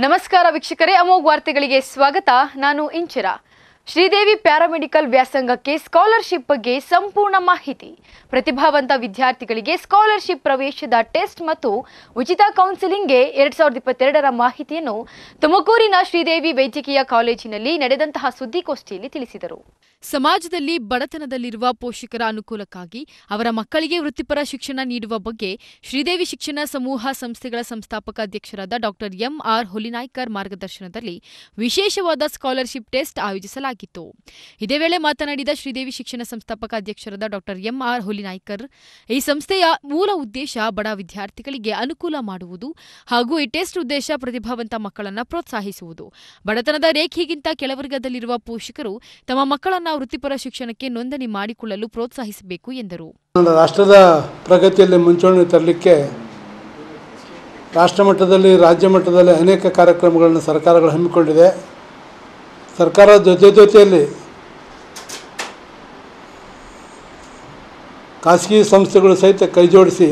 ನಮಸ್ಕಾರ ವೀಕ್ಷಕರೇ, ಅಮೋಘ ವಾರ್ತೆಗಳಿಗೆ ಸ್ವಾಗತ. ನಾನು ಇಂಚಿರಾ. ಶ್ರೀದೇವಿ ಪ್ಯಾರಾಮೆಡಿಕಲ್ ವ್ಯಾಸಂಗಕ್ಕೆ ಸ್ಕಾಲರ್‌ಶಿಪ್ ಬಗ್ಗೆ ಸಂಪೂರ್ಣ ಮಾಹಿತಿ. ಪ್ರತಿಭಾವಂತ ವಿದ್ಯಾರ್ಥಿಗಳಿಗೆ ಸ್ಕಾಲರ್‌ಶಿಪ್ ಪ್ರವೇಶದ ಟೆಸ್ಟ್ ಮತ್ತು ಉಚಿತ ಕೌನ್ಸೆಲಿಂಗ್ಗೆ 2022ರ ಮಾಹಿತಿಯನ್ನು ತುಮಕೂರಿನ ಶ್ರೀದೇವಿ ವೈದ್ಯಕೀಯ ಕಾಲೇಜಿನಲ್ಲಿ ನಡೆದಂತಹ ಸುದ್ದಿಗೋಷ್ಠಿಯಲ್ಲಿ ತಿಳಿಸಿದರು. ಸಮಾಜದಲ್ಲಿ ಬಡತನದಲ್ಲಿರುವ ಪೋಷಕರ ಅನುಕೂಲಕ್ಕಾಗಿ ಅವರ ಮಕ್ಕಳಿಗೆ ವೃತ್ತಿಪರ ಶಿಕ್ಷಣ ನೀಡುವ ಬಗ್ಗೆ ಶ್ರೀದೇವಿ ಶಿಕ್ಷಣ ಸಮೂಹ ಸಂಸ್ಥೆಗಳ ಸಂಸ್ಥಾಪಕ ಅಧ್ಯಕ್ಷರಾದ ಡಾಕ್ಟರ್ ಎಂ.ಆರ್. ಹುಲಿನಾಯ್ಕರ್ ಮಾರ್ಗದರ್ಶನದಲ್ಲಿ ವಿಶೇಷವಾದ ಸ್ಕಾಲರ್‌ಶಿಪ್ ಟೆಸ್ಟ್ ಆಯೋಜಿಸಲಾಗಿತ್ತು. ಇದೇ ವೇಳೆ ಮಾತನಾಡಿದ ಶ್ರೀದೇವಿ ಶಿಕ್ಷಣ ಸಂಸ್ಥಾಪಕ ಅಧ್ಯಕ್ಷರಾದ ಡಾಕ್ಟರ್ ಎಂ.ಆರ್. ಹುಲಿನಾಯ್ಕರ್, ಈ ಸಂಸ್ಥೆಯ ಮೂಲ ಉದ್ದೇಶ ಬಡ ವಿದ್ಯಾರ್ಥಿಗಳಿಗೆ ಅನುಕೂಲ ಮಾಡುವುದು ಹಾಗೂ ಈ ಟೆಸ್ಟ್ ಉದ್ದೇಶ ಪ್ರತಿಭಾವಂತ ಮಕ್ಕಳನ್ನು ಪ್ರೋತ್ಸಾಹಿಸುವುದು. ಬಡತನದ ರೇಖೆಗಿಂತ ಕೆಳವರ್ಗದಲ್ಲಿರುವ ಪೋಷಕರು ತಮ್ಮ ಮಕ್ಕಳನ್ನು ವೃತ್ತಿಪರ ಶಿಕ್ಷಣಕ್ಕೆ ನೋಂದಣಿ ಮಾಡಿಕೊಳ್ಳಲು ಪ್ರೋತ್ಸಾಹಿಸಬೇಕು ಎಂದರು. ರಾಷ್ಟ್ರದ ಪ್ರಗತಿಯಲ್ಲಿ ಮುಂಚೂಣಿ ತರಲಿಕ್ಕೆ ರಾಷ್ಟ್ರ ಮಟ್ಟದಲ್ಲಿ ರಾಜ್ಯ ಮಟ್ಟದಲ್ಲಿ ಅನೇಕ ಕಾರ್ಯಕ್ರಮಗಳನ್ನು ಸರ್ಕಾರಗಳು ಹಮ್ಮಿಕೊಂಡಿದೆ. ಸರ್ಕಾರದ ಜೊತೆಯಲ್ಲಿ ಖಾಸಗಿ ಸಂಸ್ಥೆಗಳು ಸಹಿತ ಕೈಜೋಡಿಸಿ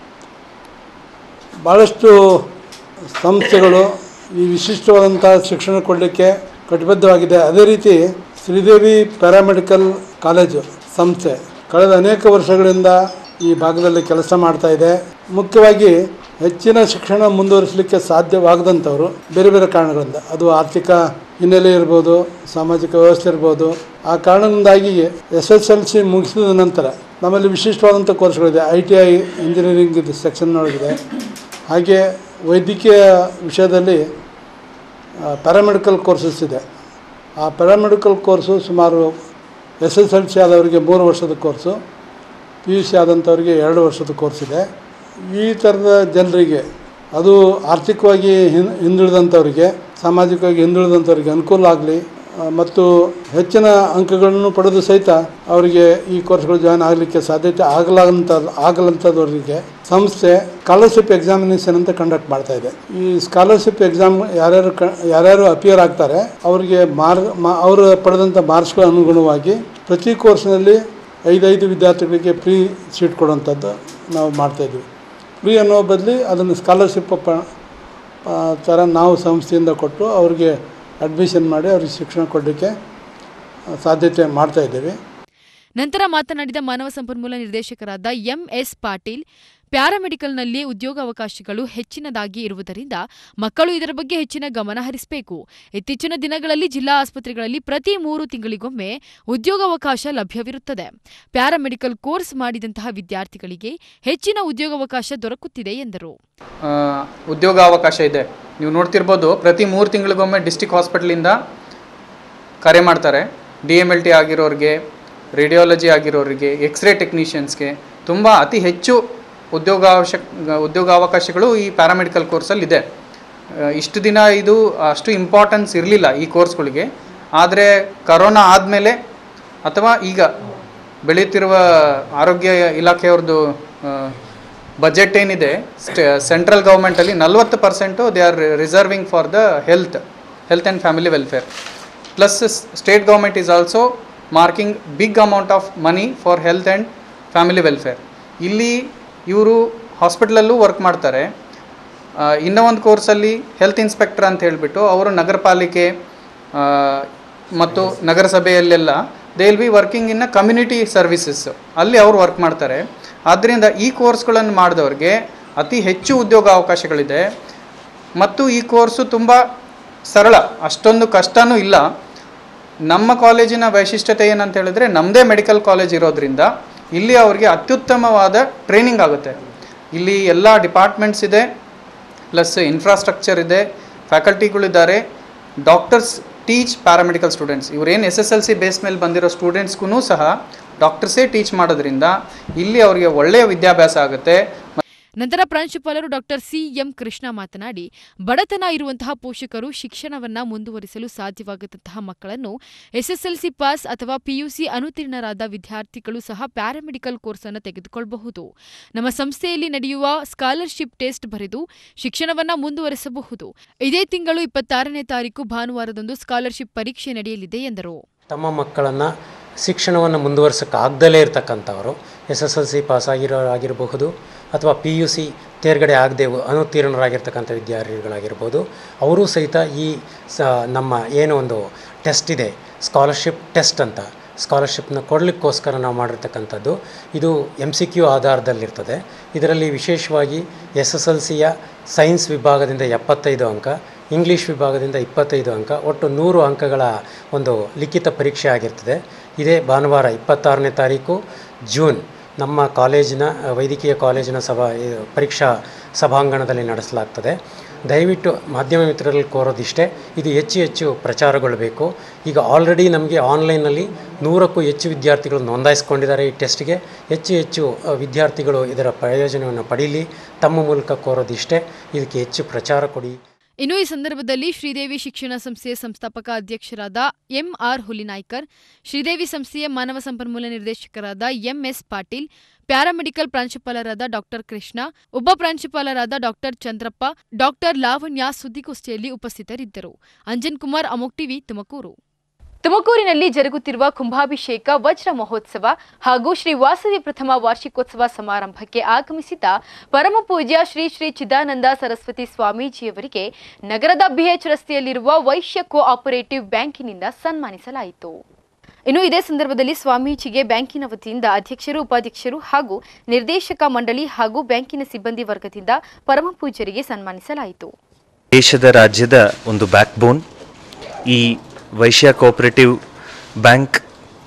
ಭಾಳಷ್ಟು ಸಂಸ್ಥೆಗಳು ಈ ವಿಶಿಷ್ಟವಾದಂಥ ಶಿಕ್ಷಣ ಕೊಡಲಿಕ್ಕೆ ಕಟಿಬದ್ಧವಾಗಿದೆ. ಅದೇ ರೀತಿ ಶ್ರೀದೇವಿ ಪ್ಯಾರಾಮೆಡಿಕಲ್ ಕಾಲೇಜು ಸಂಸ್ಥೆ ಕಳೆದ ಅನೇಕ ವರ್ಷಗಳಿಂದ ಈ ಭಾಗದಲ್ಲಿ ಕೆಲಸ ಮಾಡ್ತಾ ಇದೆ. ಮುಖ್ಯವಾಗಿ ಹೆಚ್ಚಿನ ಶಿಕ್ಷಣ ಮುಂದುವರಿಸಲಿಕ್ಕೆ ಸಾಧ್ಯವಾಗದಂಥವರು ಬೇರೆ ಬೇರೆ ಕಾರಣಗಳಿಂದ, ಅದು ಆರ್ಥಿಕ ಹಿನ್ನೆಲೆ ಇರ್ಬೋದು, ಸಾಮಾಜಿಕ ವ್ಯವಸ್ಥೆ ಇರ್ಬೋದು, ಆ ಕಾರಣದಿಂದಾಗಿ SSLC ಮುಗಿಸಿದ ನಂತರ ನಮ್ಮಲ್ಲಿ ವಿಶಿಷ್ಟವಾದಂಥ ಕೋರ್ಸ್ಗಳಿದೆ. ITI ಇಂಜಿನಿಯರಿಂಗ್ ಸೆಕ್ಷನ್ ಒಳಗಿದೆ. ಹಾಗೆ ವೈದ್ಯಕೀಯ ವಿಷಯದಲ್ಲಿ ಪ್ಯಾರಾಮೆಡಿಕಲ್ ಕೋರ್ಸಸ್ ಇದೆ. ಆ ಪ್ಯಾರಾಮೆಡಿಕಲ್ ಕೋರ್ಸು ಸುಮಾರು SSLC ಆದವರಿಗೆ 3 ವರ್ಷದ ಕೋರ್ಸು, PUC ಆದಂಥವ್ರಿಗೆ 2 ವರ್ಷದ ಕೋರ್ಸ್ ಇದೆ. ಈ ಥರದ ಜನರಿಗೆ, ಅದು ಆರ್ಥಿಕವಾಗಿ ಹಿಂದುಳಿದಂಥವರಿಗೆ, ಸಾಮಾಜಿಕವಾಗಿ ಹಿಂದುಳಿದಂಥವ್ರಿಗೆ ಅನುಕೂಲ ಆಗಲಿ ಮತ್ತು ಹೆಚ್ಚಿನ ಅಂಕಗಳನ್ನು ಪಡೆದು ಸಹಿತ ಅವರಿಗೆ ಈ ಕೋರ್ಸ್ಗಳು ಜಾಯ್ನ್ ಆಗಲಿಕ್ಕೆ ಸಾಧ್ಯತೆ ಆಗಲಂಥದ್ದವರಿಗೆ ಸಂಸ್ಥೆ ಸ್ಕಾಲರ್ಶಿಪ್ ಎಕ್ಸಾಮಿನೇಷನ್ ಅಂತ ಕಂಡಕ್ಟ್ ಮಾಡ್ತಾ ಇದೆ. ಈ ಸ್ಕಾಲರ್ಶಿಪ್ ಎಕ್ಸಾಮ್ ಯಾರ್ಯಾರು ಅಪಿಯರ್ ಆಗ್ತಾರೆ ಅವರಿಗೆ ಅವರು ಪಡೆದಂಥ ಮಾರ್ಕ್ಸ್ಗಳ ಅನುಗುಣವಾಗಿ ಪ್ರತಿ ಕೋರ್ಸ್ನಲ್ಲಿ 5 ವಿದ್ಯಾರ್ಥಿಗಳಿಗೆ ಫ್ರೀ ಸೀಟ್ ಕೊಡುವಂಥದ್ದು ನಾವು ಮಾಡ್ತಾಯಿದ್ವಿ. ಫ್ರೀ ಅನ್ನೋ ಬದಲಿ ಅದನ್ನು ಸ್ಕಾಲರ್ಶಿಪ್ ಥರ ನಾವು ಸಂಸ್ಥೆಯಿಂದ ಕೊಟ್ಟು ಅವ್ರಿಗೆ ಅಡ್ಮಿಷನ್ ಮಾಡಿ ಅವ್ರಿಗೆ ಶಿಕ್ಷಣ ಕೊಡಲಿಕ್ಕೆ ಸಾಧ್ಯತೆ ಮಾಡ್ತಾ ಇದ್ದೇವೆ. ನಂತರ ಮಾತನಾಡಿದ ಮಾನವ ಸಂಪನ್ಮೂಲ ನಿರ್ದೇಶಕರಾದ ಎಂ.ಎಸ್. ಪಾಟೀಲ್, ಪ್ಯಾರಾಮೆಡಿಕಲ್ನಲ್ಲಿ ಉದ್ಯೋಗಾವಕಾಶಗಳು ಹೆಚ್ಚಿನದಾಗಿ ಇರುವುದರಿಂದ ಮಕ್ಕಳು ಇದರ ಬಗ್ಗೆ ಹೆಚ್ಚಿನ ಗಮನ ಹರಿಸಬೇಕು. ಇತ್ತೀಚಿನ ದಿನಗಳಲ್ಲಿ ಜಿಲ್ಲಾ ಆಸ್ಪತ್ರೆಗಳಲ್ಲಿ ಪ್ರತಿ 3 ತಿಂಗಳಿಗೊಮ್ಮೆ ಉದ್ಯೋಗಾವಕಾಶ ಲಭ್ಯವಿರುತ್ತದೆ. ಪ್ಯಾರಾಮೆಡಿಕಲ್ ಕೋರ್ಸ್ ಮಾಡಿದಂತಹ ವಿದ್ಯಾರ್ಥಿಗಳಿಗೆ ಹೆಚ್ಚಿನ ಉದ್ಯೋಗಾವಕಾಶ ದೊರಕುತ್ತಿದೆ ಎಂದರು. ಉದ್ಯೋಗಾವಕಾಶ ಇದೆ. ನೀವು ನೋಡ್ತಿರ್ಬೋದು, ಪ್ರತಿ 3 ತಿಂಗಳಿಗೊಮ್ಮೆ ಡಿಸ್ಟಿಕ್ ಹಾಸ್ಪಿಟಲಿಂದ ಕರೆ ಮಾಡ್ತಾರೆ. DMLT ಆಗಿರೋರಿಗೆ, ರೇಡಿಯಾಲಜಿ ಆಗಿರೋರಿಗೆ, ಎಕ್ಸ್ರೇ ಟೆಕ್ನಿಷಿಯನ್ಸ್ಗೆ ತುಂಬ ಅತಿ ಹೆಚ್ಚು ಉದ್ಯೋಗಾವಕಾಶಗಳು ಈ ಪ್ಯಾರಾಮೆಡಿಕಲ್ ಕೋರ್ಸಲ್ಲಿದೆ. ಇಷ್ಟು ದಿನ ಇದು ಅಷ್ಟು ಇಂಪಾರ್ಟೆನ್ಸ್ ಇರಲಿಲ್ಲ ಈ ಕೋರ್ಸ್ಗಳಿಗೆ. ಆದರೆ ಕರೋನಾ ಆದಮೇಲೆ ಅಥವಾ ಈಗ ಬೆಳೆಯುತ್ತಿರುವ ಆರೋಗ್ಯ ಇಲಾಖೆಯವ್ರದ್ದು ಬಜೆಟ್ ಏನಿದೆ, ಸೆಂಟ್ರಲ್ ಗೌರ್ಮೆಂಟಲ್ಲಿ 40% they are reserving for the health and family welfare. Plus state government is also marking big amount of money for health and family welfare. ಇಲ್ಲಿ ಇವರು ಹಾಸ್ಪಿಟ್ಲಲ್ಲೂ ವರ್ಕ್ ಮಾಡ್ತಾರೆ. ಇನ್ನೂ ಒಂದು ಕೋರ್ಸಲ್ಲಿ ಹೆಲ್ತ್ ಇನ್ಸ್ಪೆಕ್ಟರ್ ಅಂತ ಹೇಳಿಬಿಟ್ಟು ಅವರು ನಗರ ಪಾಲಿಕೆ ಮತ್ತು ನಗರಸಭೆಯಲ್ಲೆಲ್ಲ they will be working in a community services, ಅಲ್ಲಿ ಅವರು ವರ್ಕ್ ಮಾಡ್ತಾರೆ. ಆದ್ದರಿಂದ ಈ ಕೋರ್ಸ್ಗಳನ್ನು ಮಾಡಿದವ್ರಿಗೆ ಅತಿ ಹೆಚ್ಚು ಉದ್ಯೋಗಾವಕಾಶಗಳಿದೆ. ಮತ್ತು ಈ ಕೋರ್ಸು ತುಂಬ ಸರಳ, ಅಷ್ಟೊಂದು ಕಷ್ಟವೂ ಇಲ್ಲ. ನಮ್ಮ ಕಾಲೇಜಿನ ವೈಶಿಷ್ಟ್ಯತೆ ಏನಂತ ಹೇಳಿದ್ರೆ, ನಮ್ಮದೇ ಮೆಡಿಕಲ್ ಕಾಲೇಜ್ ಇರೋದ್ರಿಂದ ಇಲ್ಲಿ ಅವರಿಗೆ ಅತ್ಯುತ್ತಮವಾದ ಟ್ರೈನಿಂಗ್ ಆಗುತ್ತೆ. ಇಲ್ಲಿ ಎಲ್ಲ ಡಿಪಾರ್ಟ್ಮೆಂಟ್ಸ್ ಇದೆ, ಪ್ಲಸ್ ಇನ್ಫ್ರಾಸ್ಟ್ರಕ್ಚರ್ ಇದೆ, ಫ್ಯಾಕಲ್ಟಿಗಳಿದ್ದಾರೆ. Doctors teach paramedical students. ಇವರೇನು SSLC ಬೇಸ್ ಮೇಲೆ ಬಂದಿರೋ ಸ್ಟೂಡೆಂಟ್ಸ್ಗೂ ಸಹ ಡಾಕ್ಟರ್ಸೇ ಟೀಚ್ ಮಾಡೋದ್ರಿಂದ ಇಲ್ಲಿ ಅವರಿಗೆ ಒಳ್ಳೆಯ ವಿದ್ಯಾಭ್ಯಾಸ ಆಗುತ್ತೆ. ನಂತರ ಪ್ರಾಂಶುಪಾಲರು ಡಾಕ್ಟರ್ ಸಿ.ಎಂ. ಕೃಷ್ಣ ಮಾತನಾಡಿ, ಬಡತನ ಇರುವಂತಹ ಪೋಷಕರು ಶಿಕ್ಷಣವನ್ನು ಮುಂದುವರಿಸಲು ಸಾಧ್ಯವಾಗದಂತಹ ಮಕ್ಕಳನ್ನು SSLC ಪಾಸ್ ಅಥವಾ PUC ಅನುತ್ತೀರ್ಣರಾದ ವಿದ್ಯಾರ್ಥಿಗಳು ಸಹ ಪ್ಯಾರಾಮೆಡಿಕಲ್ ಕೋರ್ಸ್ ಅನ್ನು ತೆಗೆದುಕೊಳ್ಳಬಹುದು. ನಮ್ಮ ಸಂಸ್ಥೆಯಲ್ಲಿ ನಡೆಯುವ ಸ್ಕಾಲರ್ಶಿಪ್ ಟೆಸ್ಟ್ ಬರೆದು ಶಿಕ್ಷಣವನ್ನು ಮುಂದುವರಿಸಬಹುದು. ಇದೇ ತಿಂಗಳು 26ನೇ ತಾರೀಕು ಭಾನುವಾರದಂದು ಸ್ಕಾಲರ್ಶಿಪ್ ಪರೀಕ್ಷೆ ನಡೆಯಲಿದೆ ಎಂದರು. ತಮ್ಮ ಮಕ್ಕಳನ್ನು ಶಿಕ್ಷಣವನ್ನು ಮುಂದುವರ್ಸೋಕ್ಕಾಗ್ದಲೇ ಇರತಕ್ಕಂಥವರು SSLC ಪಾಸಾಗಿರೋರಾಗಿರಬಹುದು ಅಥವಾ PUC ತೇರ್ಗಡೆ ಆಗದೆ ಅನುತ್ತೀರ್ಣರಾಗಿರ್ತಕ್ಕಂಥ ವಿದ್ಯಾರ್ಥಿಗಳಾಗಿರ್ಬೋದು, ಅವರೂ ಸಹಿತ ಈ ನಮ್ಮ ಏನು ಒಂದು ಟೆಸ್ಟ್ ಇದೆ, ಸ್ಕಾಲರ್ಶಿಪ್ ಟೆಸ್ಟ್ ಅಂತ, ಸ್ಕಾಲರ್ಶಿಪ್ನ ಕೊಡಲಿಕ್ಕೋಸ್ಕರ ನಾವು ಮಾಡಿರ್ತಕ್ಕಂಥದ್ದು. ಇದು MCQ ಆಧಾರದಲ್ಲಿರ್ತದೆ. ಇದರಲ್ಲಿ ವಿಶೇಷವಾಗಿ SSLCಯ ಸೈನ್ಸ್ ವಿಭಾಗದಿಂದ 75 ಅಂಕ, ಇಂಗ್ಲೀಷ್ ವಿಭಾಗದಿಂದ 25 ಅಂಕ, ಒಟ್ಟು 100 ಅಂಕಗಳ ಒಂದು ಲಿಖಿತ ಪರೀಕ್ಷೆ ಆಗಿರ್ತದೆ. ಇದೇ ಭಾನುವಾರ 26ನೇ ತಾರೀಕು ಜೂನ್ ನಮ್ಮ ಕಾಲೇಜಿನ ವೈದ್ಯಕೀಯ ಕಾಲೇಜಿನ ಪರೀಕ್ಷಾ ಸಭಾಂಗಣದಲ್ಲಿ ನಡೆಸಲಾಗ್ತದೆ. ದಯವಿಟ್ಟು ಮಾಧ್ಯಮ ಮಿತ್ರರಲ್ಲಿ ಕೋರೋದಿಷ್ಟೇ, ಇದು ಹೆಚ್ಚು ಪ್ರಚಾರಗೊಳ್ಳಬೇಕು. ಈಗ ಆಲ್ರೆಡಿ ನಮಗೆ ಆನ್ಲೈನಲ್ಲಿ 100ಕ್ಕೂ ಹೆಚ್ಚು ವಿದ್ಯಾರ್ಥಿಗಳು ನೋಂದಾಯಿಸ್ಕೊಂಡಿದ್ದಾರೆ. ಈ ಟೆಸ್ಟ್ಗೆ ಹೆಚ್ಚು ವಿದ್ಯಾರ್ಥಿಗಳು ಇದರ ಪ್ರಯೋಜನವನ್ನು ಪಡೀಲಿ. ತಮ್ಮ ಮೂಲಕ ಕೋರೋದಿಷ್ಟೇ, ಇದಕ್ಕೆ ಹೆಚ್ಚು ಪ್ರಚಾರ ಕೊಡಿ. ಇನ್ನು ಈ ಸಂದರ್ಭದಲ್ಲಿ ಶ್ರೀದೇವಿ ಶಿಕ್ಷಣ ಸಂಸ್ಥೆಯ ಸಂಸ್ಥಾಪಕ ಅಧ್ಯಕ್ಷರಾದ MR ಹುಲಿನಾಯ್ಕರ್, ಶ್ರೀದೇವಿ ಸಂಸ್ಥೆಯ ಮಾನವ ಸಂಪನ್ಮೂಲ ನಿರ್ದೇಶಕರಾದ MS ಪಾಟೀಲ್, ಪ್ಯಾರಾಮೆಡಿಕಲ್ ಪ್ರಾಂಶುಪಾಲರಾದ ಡಾಕ್ಟರ್ ಕೃಷ್ಣ, ಉಪ ಪ್ರಾಂಶುಪಾಲರಾದ ಡಾಕ್ಟರ್ ಚಂದ್ರಪ್ಪ, ಡಾಕ್ಟರ್ ಲಾವಣ್ಯ ಸುದ್ದಿಗೋಷ್ಠಿಯಲ್ಲಿ ಉಪಸ್ಥಿತರಿದ್ದರು. ಅಂಜನ್ ಕುಮಾರ್, ಅಮೋಕ್ ಟಿವಿ, ತುಮಕೂರು. ತುಮಕೂರಿನಲ್ಲಿ ಜರುಗುತ್ತಿರುವ ಕುಂಭಾಭಿಷೇಕ, ವಜ್ರ ಮಹೋತ್ಸವ ಹಾಗೂ ಶ್ರೀ ವಾಸವಿ ಪ್ರಥಮ ವಾರ್ಷಿಕೋತ್ಸವ ಸಮಾರಂಭಕ್ಕೆ ಆಗಮಿಸಿದ ಪರಮಪೂಜ್ಯ ಶ್ರೀ ಶ್ರೀ ಚಿದಾನಂದ ಸರಸ್ವತಿ ಸ್ವಾಮೀಜಿಯವರಿಗೆ ನಗರದ BH ರಸ್ತೆಯಲ್ಲಿರುವ ವೈಶ್ಯ ಕೋಆಪರೇಟಿವ್ ಬ್ಯಾಂಕಿನಿಂದ ಸನ್ಮಾನಿಸಲಾಯಿತು. ಇನ್ನು ಇದೇ ಸಂದರ್ಭದಲ್ಲಿ ಸ್ವಾಮೀಜಿಗೆ ಬ್ಯಾಂಕಿನ ವತಿಯಿಂದ ಅಧ್ಯಕ್ಷರು, ಉಪಾಧ್ಯಕ್ಷರು ಹಾಗೂ ನಿರ್ದೇಶಕ ಮಂಡಳಿ ಹಾಗೂ ಬ್ಯಾಂಕಿನ ಸಿಬ್ಬಂದಿ ವರ್ಗದಿಂದ ಪರಮಪೂಜ್ಯರಿಗೆ ಸನ್ಮಾನಿಸಲಾಯಿತು. ದೇಶದ ರಾಜ್ಯದ ಒಂದು ಬ್ಯಾಕ್ಬೋನ್ ಈ ವೈಶ್ಯ ಕೋಆಪರೇಟಿವ್ ಬ್ಯಾಂಕ್.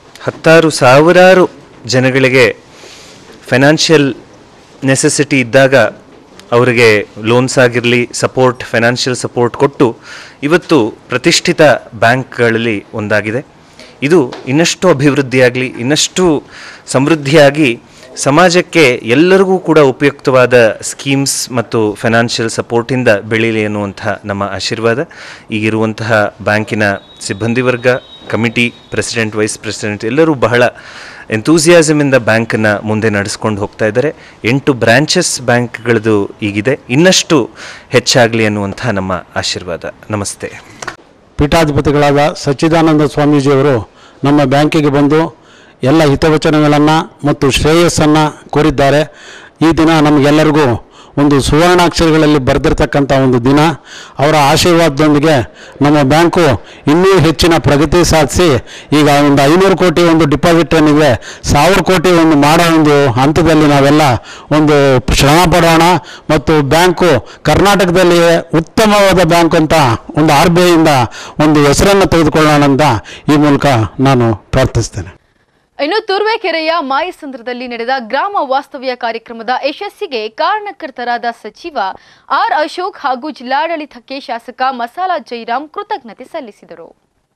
ಸಾವಿರಾರು ಜನಗಳಿಗೆ ಫೈನಾನ್ಷಿಯಲ್ ನೆಸೆಸಿಟಿ ಇದ್ದಾಗ ಅವರಿಗೆ ಲೋನ್ಸ್ ಆಗಿರಲಿ, ಫೈನಾನ್ಷಿಯಲ್ ಸಪೋರ್ಟ್ ಕೊಟ್ಟು ಇವತ್ತು ಪ್ರತಿಷ್ಠಿತ ಬ್ಯಾಂಕ್ಗಳಲ್ಲಿ ಒಂದಾಗಿದೆ. ಇದು ಇನ್ನಷ್ಟು ಅಭಿವೃದ್ಧಿಯಾಗಲಿ, ಇನ್ನಷ್ಟು ಸಮೃದ್ಧಿಯಾಗಿ ಸಮಾಜಕ್ಕೆ ಎಲ್ಲರಿಗೂ ಕೂಡ ಉಪಯುಕ್ತವಾದ ಸ್ಕೀಮ್ಸ್ ಮತ್ತು ಫೈನಾನ್ಷಿಯಲ್ ಸಪೋರ್ಟಿಂದ ಬೆಳೀಲಿ ಅನ್ನುವಂಥ ನಮ್ಮ ಆಶೀರ್ವಾದ. ಈಗಿರುವಂತಹ ಬ್ಯಾಂಕಿನ ಸಿಬ್ಬಂದಿ ವರ್ಗ, ಕಮಿಟಿ, ಪ್ರೆಸಿಡೆಂಟ್, ವೈಸ್ ಪ್ರೆಸಿಡೆಂಟ್ ಎಲ್ಲರೂ ಬಹಳ ಎಂತೂಸಿಯಾಸಮಿಂದ ಬ್ಯಾಂಕನ್ನು ಮುಂದೆ ನಡೆಸ್ಕೊಂಡು ಹೋಗ್ತಾ ಇದ್ದಾರೆ. 8 ಬ್ರಾಂಚಸ್ ಬ್ಯಾಂಕ್ಗಳದು ಈಗಿದೆ, ಇನ್ನಷ್ಟು ಹೆಚ್ಚಾಗಲಿ ಅನ್ನುವಂಥ ನಮ್ಮ ಆಶೀರ್ವಾದ. ನಮಸ್ತೆ. ಪೀಠಾಧಿಪತಿಗಳಾದ ಸಚ್ಚಿದಾನಂದ ಸ್ವಾಮೀಜಿಯವರು ನಮ್ಮ ಬ್ಯಾಂಕಿಗೆ ಬಂದು ಎಲ್ಲ ಹಿತವಚನಗಳನ್ನು ಮತ್ತು ಶ್ರೇಯಸ್ಸನ್ನು ಕೋರಿದ್ದಾರೆ. ಈ ದಿನ ನಮಗೆಲ್ಲರಿಗೂ ಒಂದು ಸುವರ್ಣಾಕ್ಷರಗಳಲ್ಲಿ ಬರೆದಿರ್ತಕ್ಕಂಥ ಒಂದು ದಿನ. ಅವರ ಆಶೀರ್ವಾದದೊಂದಿಗೆ ನಮ್ಮ ಬ್ಯಾಂಕು ಇನ್ನೂ ಹೆಚ್ಚಿನ ಪ್ರಗತಿ ಸಾಧಿಸಿ ಈಗ ಒಂದು 500 ಕೋಟಿ ಒಂದು ಡಿಪಾಸಿಟ್ ಏನಿದೆ 1000 ಕೋಟಿ ಒಂದು ಮಾಡೋ ಒಂದು ಹಂತದಲ್ಲಿ ನಾವೆಲ್ಲ ಒಂದು ಶ್ರಮ ಪಡೋಣ ಮತ್ತು ಬ್ಯಾಂಕು ಕರ್ನಾಟಕದಲ್ಲಿಯೇ ಉತ್ತಮವಾದ ಬ್ಯಾಂಕ್ ಅಂತ ಒಂದು RBIಯಿಂದ ಒಂದು ಹೆಸರನ್ನು ತೆಗೆದುಕೊಳ್ಳೋಣ ಅಂತ ಈ ಮೂಲಕ ನಾನು ಪ್ರಾರ್ಥಿಸ್ತೇನೆ. ಇನ್ನು ತುರುವೇಕೆರೆಯ ಮಾಯಸಂದ್ರದಲ್ಲಿ ನಡೆದ ಗ್ರಾಮ ವಾಸ್ತವ್ಯ ಕಾರ್ಯಕ್ರಮದ ಯಶಸ್ಸಿಗೆ ಕಾರಣಕರ್ತರಾದ ಸಚಿವ R ಅಶೋಕ್ ಹಾಗೂ ಜಿಲ್ಲಾಡಳಿತಕ್ಕೆ ಶಾಸಕ ಮಸಾಲ ಜೈರಾಮ್ ಕೃತಜ್ಞತೆ ಸಲ್ಲಿಸಿದರು.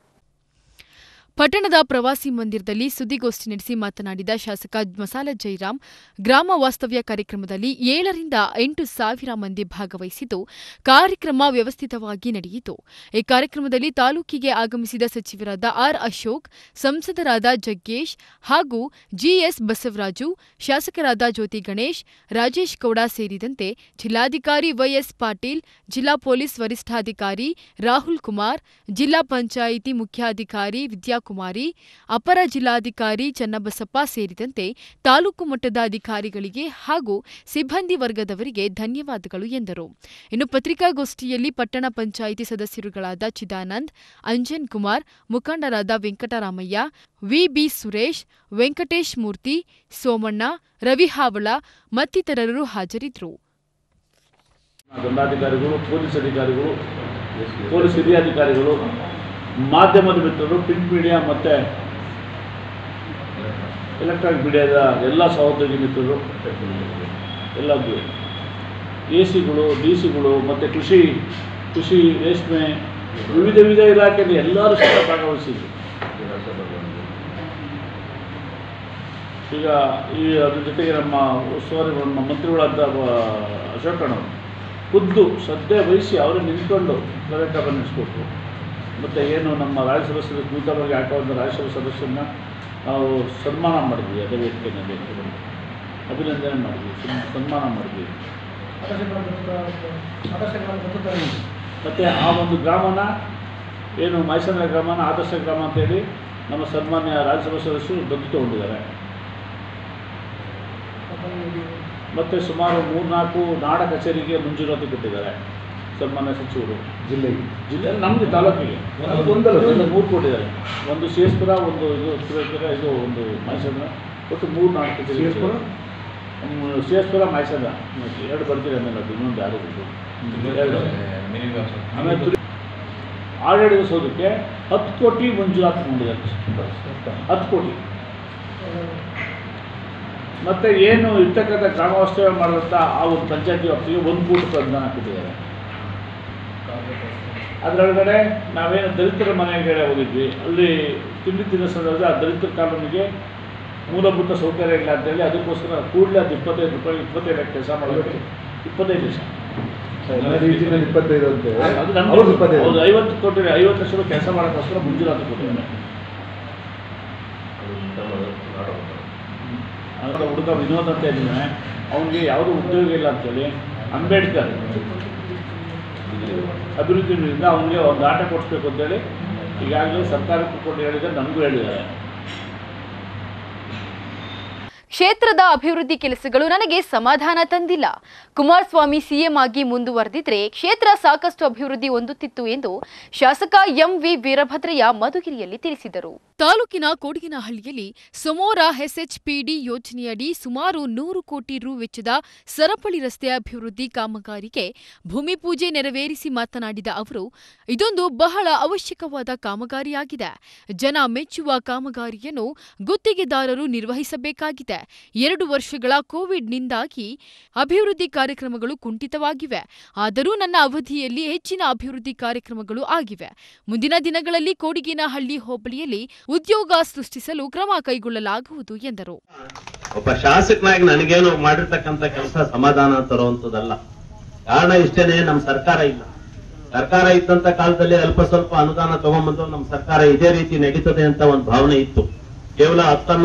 ಪಟ್ಟಣದ ಪ್ರವಾಸಿ ಮಂದಿರದಲ್ಲಿ ಸುದ್ದಿಗೋಷ್ಠಿ ನಡೆಸಿ ಮಾತನಾಡಿದ ಶಾಸಕ ಮಸಾಲ ಜೈರಾಮ್, ಗ್ರಾಮ ವಾಸ್ತವ್ಯ ಕಾರ್ಯಕ್ರಮದಲ್ಲಿ 7 ರಿಂದ 8 ಸಾವಿರ ಮಂದಿ ಭಾಗವಹಿಸಿದ್ದು ಕಾರ್ಯಕ್ರಮ ವ್ಯವಸ್ಥಿತವಾಗಿ ನಡೆಯಿತು. ಈ ಕಾರ್ಯಕ್ರಮದಲ್ಲಿ ತಾಲೂಕಿಗೆ ಆಗಮಿಸಿದ ಸಚಿವರಾದ R ಅಶೋಕ್, ಸಂಸದರಾದ ಜಗ್ಗೇಶ್ ಹಾಗೂ GS ಬಸವರಾಜು, ಶಾಸಕರಾದ ಜ್ಯೋತಿ ಗಣೇಶ್, ರಾಜೇಶ್ ಗೌಡ ಸೇರಿದಂತೆ ಜಿಲ್ಲಾಧಿಕಾರಿ YS ಪಾಟೀಲ್, ಜಿಲ್ಲಾ ಪೊಲೀಸ್ ವರಿಷ್ಠಾಧಿಕಾರಿ ರಾಹುಲ್ ಕುಮಾರ್, ಜಿಲ್ಲಾ ಪಂಚಾಯಿತಿ ಮುಖ್ಯಾಧಿಕಾರಿ ವಿದ್ಯಾಕುಮಾರಿ, ಅಪರ ಜಿಲ್ಲಾಧಿಕಾರಿ ಚನ್ನಬಸಪ್ಪ ಸೇರಿದಂತೆ ತಾಲೂಕು ಮಟ್ಟದ ಅಧಿಕಾರಿಗಳಿಗೆ ಹಾಗೂ ಸಿಬ್ಬಂದಿ ವರ್ಗದವರಿಗೆ ಧನ್ಯವಾದಗಳು ಎಂದರು. ಇನ್ನು ಪತ್ರಿಕಾಗೋಷ್ಠಿಯಲ್ಲಿ ಪಟ್ಟಣ ಪಂಚಾಯಿತಿ ಸದಸ್ಯರುಗಳಾದ ಚಿದಾನಂದ್, ಅಂಜನ್ ಕುಮಾರ್, ಮುಖಂಡರಾದ ವೆಂಕಟರಾಮಯ್ಯ, VB ಸುರೇಶ್, ವೆಂಕಟೇಶ್ ಮೂರ್ತಿ, ಸೋಮಣ್ಣ, ರವಿ ಹಾವಳ ಮತ್ತಿತರರು ಹಾಜರಿದ್ದರು. ದಂಡಾಧಿಕಾರಿಗಳು, ಪೊಲೀಸ್ ಅಧಿಕಾರಿಗಳು, ಪೊಲೀಸ್ ಹಿರಿಯಾಧಿಕಾರಿಗಳು, ಮಾಧ್ಯಮದ ಮಿತ್ರರು, ಪ್ರಿಂಟ್ ಮೀಡಿಯಾ ಮತ್ತು ಎಲೆಕ್ಟ್ರಾನಿಕ್ ಮೀಡಿಯಾದ ಎಲ್ಲ ಸಹೋದ್ಯೋಗಿ ಮಿತ್ರರು, ಎಲ್ಲ AC ಗಳು, DC ಗಳು ಮತ್ತು ಕೃಷಿ ರೇಷ್ಮೆ ವಿವಿಧ ಇಲಾಖೆಯಲ್ಲಿ ಎಲ್ಲರೂ ಸಹ ಭಾಗವಹಿಸಿದ್ರು. ಈಗ ಅದ್ರ ಜೊತೆಗೆ ನಮ್ಮ ಉಸ್ತುವಾರಿ ನಮ್ಮ ಮಂತ್ರಿಗಳಾದ ಅಶೋಕಣ್ಣವರು ಖುದ್ದು ಶ್ರದ್ಧೆ ವಹಿಸಿ ಅವರೇ ನಿಂತ್ಕೊಂಡು ಕಾರ್ಯಕ್ರಮ ನಡೆಸ್ಕೊಟ್ರು. ಮತ್ತು ಏನು ನಮ್ಮ ರಾಜ್ಯಸಭಾ ಸದಸ್ಯರು ನೂತನವಾಗಿ ಹಾಕುವಂಥ ರಾಜ್ಯಸಭಾ ಸದಸ್ಯರನ್ನ ನಾವು ಸನ್ಮಾನ ಮಾಡಿದ್ವಿ. ಅದೇ ವೇದಿಕೆಯಲ್ಲಿ ಅಭಿನಂದನೆ ಮಾಡಿದ್ವಿ, ಸನ್ಮಾನ ಮಾಡಿದ್ವಿ. ಮತ್ತು ಆ ಒಂದು ಗ್ರಾಮನ ಏನು ಮೈಸೂರಿನ ಗ್ರಾಮನ ಆದರ್ಶ ಗ್ರಾಮ ಅಂತೇಳಿ ನಮ್ಮ ಸನ್ಮಾನ್ಯ ರಾಜ್ಯಸಭಾ ಸದಸ್ಯರು ದತ್ತು ತಗೊಂಡಿದ್ದಾರೆ. ಮತ್ತು ಸುಮಾರು 3-4 ನಾಡ ಕಚೇರಿಗೆ ಮಂಜೂರಾತಿ ಕೊಟ್ಟಿದ್ದಾರೆ ಸನ್ಮಾನ್ಯ ಸಚಿವರು. ಜಿಲ್ಲೆ ನಮಗೆ ತಾಲೂಕಿಗೆ 3 ಕೊಟ್ಟಿದ್ದಾರೆ. ಒಂದು ಶೇಷಪುರ, ಒಂದು ಇದು ಒಂದು ಮೈಸೂರಿನ, ಒಟ್ಟು 3 ನಾಡ ಕಚೇರಿ. ಶೇಷಪುರ ಮೈಸೂರ 2 ಬರ್ತೀರಿ. ಆಮೇಲೆ ಅದು ಇನ್ನೊಂದು ಯಾವುದು ಆಮೇಲೆ ಆಡಳಿತ ಸೌಧಕ್ಕೆ 10 ಕೋಟಿ ಮಂಜೂರಾತಿ ಮಾಡಿದ್ದಾರೆ. 10 ಕೋಟಿ. ಮತ್ತು ಏನು ಇರ್ತಕ್ಕಂಥ ಗ್ರಾಮ ವಾಸ್ತವ್ಯ ಮಾಡಿದಂಥ ಆ ಒಂದು ಪಂಚಾಯತಿ ವ್ಯಾಪ್ತಿಗೆ 1 ಕೋಟಿ ರೂಪಾಯಿ ಅನುದಾನ ಕೊಟ್ಟಿದ್ದಾರೆ. ಅದರೊಳಗಡೆ ನಾವೇನು ದಲಿತರ ಮನೆಗೆ ಹೋಗಿದ್ವಿ, ಅಲ್ಲಿ ತಿಂಡಿ ತಿನ್ನಿಸೋದಾದ್ರೆ ಆ ದಲಿತರ ಕಾನೂನಿಗೆ ಮೂಲಭೂತ ಸೌಕರ್ಯ ಇಲ್ಲ ಅಂತೇಳಿ ಅದಕ್ಕೋಸ್ಕರ ಕೂಡಲೇ ಅದು 25 ರೂಪಾಯಿ 25 ಕೆಲಸ ಮಾಡಬೇಕು. 25 ದಿವಸ 25 ಅಂತೆ. ಅದು ನಮ್ಗೆ 50 ಕೋಟಿ 50 ಲಕ್ಷ ರೂಪಾಯಿ ಕೆಲಸ ಮಾಡೋಕ್ಕೋಸ್ಕರ ಮಂಜೂರಾತಿ ಕೊಟ್ಟಿದ್ದಾರೆ. ಅದರ ಹುಡುಗ ವಿನೋದ್ ಅಂತ ಇದ್ದಾನೆ, ಅವನಿಗೆ ಯಾವುದೂ ಉದ್ಯೋಗ ಇಲ್ಲ ಅಂತೇಳಿ ಅಂಬೇಡ್ಕರ್ ಅಭಿವೃದ್ಧಿ ನಿಧಿಯಿಂದ ಅವನಿಗೆ ಒಂದು ಆಟ ಕೊಡಿಸ್ಬೇಕು ಅಂತೇಳಿ ಈಗಾಗಲೇ ಸರ್ಕಾರಕ್ಕೂ ಕೊಟ್ಟು ಹೇಳಿದ್ದಾರೆ, ನಮಗೂ ಹೇಳಿದ್ದಾರೆ. ಕ್ಷೇತ್ರದ ಅಭಿವೃದ್ಧಿ ಕೆಲಸಗಳು ನನಗೆ ಸಮಾಧಾನ ತಂದಿಲ್ಲ. ಕುಮಾರಸ್ವಾಮಿ ಸಿಎಂ ಆಗಿ ಮುಂದುವರೆದಿದ್ರೆ ಕ್ಷೇತ್ರ ಸಾಕಷ್ಟು ಅಭಿವೃದ್ಧಿ ಹೊಂದುತ್ತಿತ್ತು ಎಂದು ಶಾಸಕ ಎಂವಿ ವೀರಭದ್ರಯ್ಯ ಮಧುಗಿರಿಯಲ್ಲಿ ತಿಳಿಸಿದರು. ತಾಲೂಕಿನ ಕೋಡಿಗೇನಹಳ್ಳಿಯಲ್ಲಿ ಸಮೋರ ಎಸ್ಎಚ್ಪಿಡಿ ಯೋಜನೆಯಡಿ ಸುಮಾರು 100 ಕೋಟಿ ರು ವೆಚ್ಚದ ಸರಪಳಿ ರಸ್ತೆ ಅಭಿವೃದ್ಧಿ ಕಾಮಗಾರಿಗೆ ಭೂಮಿ ಪೂಜೆ ನೆರವೇರಿಸಿ ಮಾತನಾಡಿದ ಅವರು, ಇದೊಂದು ಬಹಳ ಅವಶ್ಯಕವಾದ ಕಾಮಗಾರಿಯಾಗಿದೆ. ಜನ ಮೆಚ್ಚುವ ಕಾಮಗಾರಿಯನ್ನು ಗುತ್ತಿಗೆದಾರರು ನಿರ್ವಹಿಸಬೇಕಾಗಿದೆ. 2 ವರ್ಷಗಳ ಕೋವಿಡ್ನಿಂದಾಗಿ ಅಭಿವೃದ್ಧಿ ಕಾರ್ಯಕ್ರಮಗಳು ಕುಂಠಿತವಾಗಿವೆ. ಆದರೂ ನನ್ನ ಅವಧಿಯಲ್ಲಿ ಹೆಚ್ಚಿನ ಅಭಿವೃದ್ಧಿ ಕಾರ್ಯಕ್ರಮಗಳು ಆಗಿವೆ. ಮುಂದಿನ ದಿನಗಳಲ್ಲಿ ಕೋಡಿಗೇನಹಳ್ಳಿ ಹೋಬಳಿಯಲ್ಲಿ ಉದ್ಯೋಗ ಸೃಷ್ಟಿಸಲು ಕ್ರಮ ಕೈಗೊಳ್ಳಲಾಗುವುದು ಎಂದರು. ಒಬ್ಬ ಶಾಸಕನಾಗಿ ನನಗೇನು ಮಾಡಿರ್ತಕ್ಕಂಥ ಕೆಲಸ ಸಮಾಧಾನ ತರುವಂತದಲ್ಲ. ಕಾರಣ ಇಷ್ಟೇನೆ, ನಮ್ಮ ಸರ್ಕಾರ ಇಲ್ಲ. ಸರ್ಕಾರ ಇದ್ದಂತ ಕಾಲದಲ್ಲಿ ಅಲ್ಪ ಸ್ವಲ್ಪ ಅನುದಾನ ತಗೊಂಡ್ಬಂದು ನಮ್ಮ ಸರ್ಕಾರ ಇದೇ ರೀತಿ ನಡೀತದೆ ಅಂತ ಒಂದು ಭಾವನೆ ಇತ್ತು. ಕೇವಲ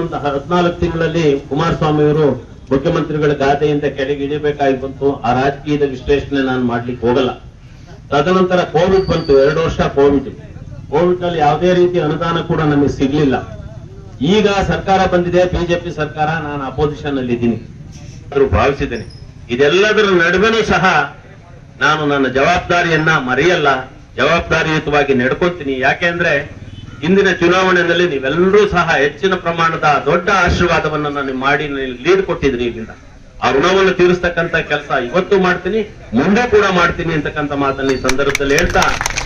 14 ತಿಂಗಳಲ್ಲಿ ಕುಮಾರಸ್ವಾಮಿ ಅವರು ಮುಖ್ಯಮಂತ್ರಿಗಳ ಗಾದೆಯಿಂದ ಕೆಳಗೆ ಇಳಿಬೇಕಾಗಿ ಬಂತು. ಆ ರಾಜಕೀಯದ ವಿಶ್ಲೇಷಣೆ ನಾನು ಮಾಡ್ಲಿಕ್ಕೆ ಹೋಗಲ್ಲ. ತದನಂತರ ಕೋವಿಡ್ ಬಂತು, 2 ವರ್ಷ ಕೋವಿಡ್ ನಲ್ಲಿ ಯಾವುದೇ ರೀತಿ ಅನುದಾನ ಕೂಡ ನಮಗೆ ಸಿಗ್ಲಿಲ್ಲ. ಈಗ ಸರ್ಕಾರ ಬಂದಿದೆ, ಬಿಜೆಪಿ ಸರ್ಕಾರ, ನಾನು ಅಪೋಸಿಷನ್ ಅಲ್ಲಿ ಇದ್ದೀನಿ ಭಾವಿಸಿದ್ದೇನೆ. ಇದೆಲ್ಲದರ ನಡುವೆನೂ ಸಹ ನಾನು ನನ್ನ ಜವಾಬ್ದಾರಿಯನ್ನ ಮರೆಯಲ್ಲ, ಜವಾಬ್ದಾರಿಯುತವಾಗಿ ನಡ್ಕೊಂತೀನಿ. ಯಾಕೆಂದ್ರೆ ಇಂದಿನ ಚುನಾವಣೆಯಲ್ಲಿ ನೀವೆಲ್ಲರೂ ಸಹ ಹೆಚ್ಚಿನ ಪ್ರಮಾಣದ ದೊಡ್ಡ ಆಶೀರ್ವಾದವನ್ನು ನಾನು ಮಾಡಿ ಲೀಡ್ ಕೊಟ್ಟಿದ್ರಿ. ಇಲ್ಲಿಂದ ಆ ಋಣವನ್ನು ತೀರಿಸ್ತಕ್ಕಂಥ ಕೆಲಸ ಇವತ್ತು ಮಾಡ್ತೀನಿ, ಮುಂದೆ ಕೂಡ ಮಾಡ್ತೀನಿ ಅಂತಕ್ಕಂಥ ಮಾತನ್ನು ಈ ಸಂದರ್ಭದಲ್ಲಿ ಹೇಳ್ತಾ,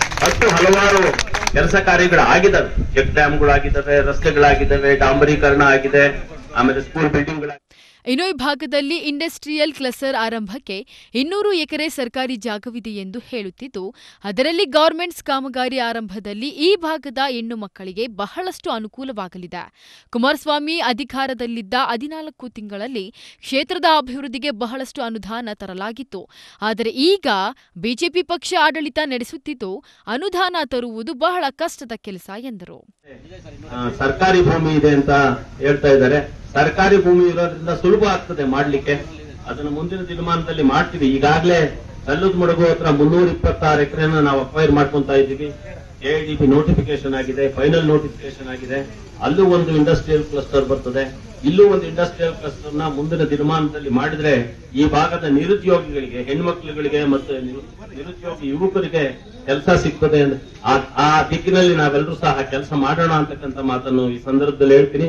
ಹಲವಾರು ಕೆಲಸ ಕಾರ್ಯಗಳಾಗಿದ್ದಾವೆ. ಚೆಕ್ ಡ್ಯಾಮ್ಗಳಾಗಿದ್ದಾವೆ, ರಸ್ತೆಗಳಾಗಿದ್ದಾವೆ, ಡಾಂಬರೀಕರಣ ಆಗಿದೆ, ಆಮೇಲೆ ಸ್ಕೂಲ್ ಬಿಲ್ಡಿಂಗ್ಗಳಾಗಿದೆ. ಇನ್ನು ಈ ಭಾಗದಲ್ಲಿ ಇಂಡಸ್ಟ್ರಿಯಲ್ ಕ್ಲಸ್ಟರ್ ಆರಂಭಕ್ಕೆ 200 ಎಕರೆ ಸರ್ಕಾರಿ ಜಾಗವಿದೆ ಎಂದು ಹೇಳುತ್ತಿದ್ದು, ಅದರಲ್ಲಿ ಗಾರ್ಮೆಂಟ್ಸ್ ಕಾಮಗಾರಿ ಆರಂಭದಲ್ಲಿ ಈ ಭಾಗದ ಹೆಣ್ಣು ಮಕ್ಕಳಿಗೆ ಬಹಳಷ್ಟು ಅನುಕೂಲವಾಗಲಿದೆ. ಕುಮಾರಸ್ವಾಮಿ ಅಧಿಕಾರದಲ್ಲಿದ್ದ 14 ತಿಂಗಳಲ್ಲಿ ಕ್ಷೇತ್ರದ ಅಭಿವೃದ್ಧಿಗೆ ಬಹಳಷ್ಟು ಅನುದಾನ ತರಲಾಗಿತ್ತು. ಆದರೆ ಈಗ ಬಿಜೆಪಿ ಪಕ್ಷ ಆಡಳಿತ ನಡೆಸುತ್ತಿದ್ದು, ಅನುದಾನ ತರುವುದು ಬಹಳ ಕಷ್ಟದ ಕೆಲಸ ಎಂದರು. ಸರ್ಕಾರಿ ಭೂಮಿ ಇದೆ ಅಂತ ಹೇಳ್ತಾ ಇದ್ದಾರೆ. ಸರ್ಕಾರಿ ಭೂಮಿ ಇರೋದ್ರಿಂದ ಸುಲಭ ಆಗ್ತದೆ ಮಾಡ್ಲಿಕ್ಕೆ. ಅದನ್ನು ಮುಂದಿನ ದಿನಮಾನದಲ್ಲಿ ಮಾಡ್ತೀವಿ. ಈಗಾಗಲೇ ಕಲ್ಲುದ ಮಡಗು ಹತ್ರ 326 ಎಕರೆನ ನಾವು ಅಕ್ವೈರ್ ಮಾಡ್ಕೊಂತಾ ಇದ್ದೀವಿ. ಎಐಡಿಪಿ ನೋಟಿಫಿಕೇಶನ್ ಆಗಿದೆ, ಫೈನಲ್ ನೋಟಿಫಿಕೇಶನ್ ಆಗಿದೆ. ಅಲ್ಲೂ ಒಂದು ಇಂಡಸ್ಟ್ರಿಯಲ್ ಕ್ಲಸ್ಟರ್ ಬರ್ತದೆ, ಇಲ್ಲೂ ಒಂದು ಇಂಡಸ್ಟ್ರಿಯಲ್ ಕ್ಲಸ್ಟರ್ ನ ಮುಂದಿನ ದಿನಮಾನದಲ್ಲಿ ಮಾಡಿದ್ರೆ ಈ ಭಾಗದ ನಿರುದ್ಯೋಗಿಗಳಿಗೆ, ಹೆಣ್ಮಕ್ಳುಗಳಿಗೆ ಮತ್ತು ನಿರುದ್ಯೋಗಿ ಯುವಕರಿಗೆ ಕೆಲಸ ಸಿಗ್ತದೆ. ಆ ದಿಕ್ಕಿನಲ್ಲಿ ನಾವೆಲ್ಲರೂ ಸಹ ಕೆಲಸ ಮಾಡೋಣ ಅಂತಕ್ಕಂಥ ಮಾತನ್ನು ಈ ಸಂದರ್ಭದಲ್ಲಿ ಹೇಳ್ತೀನಿ.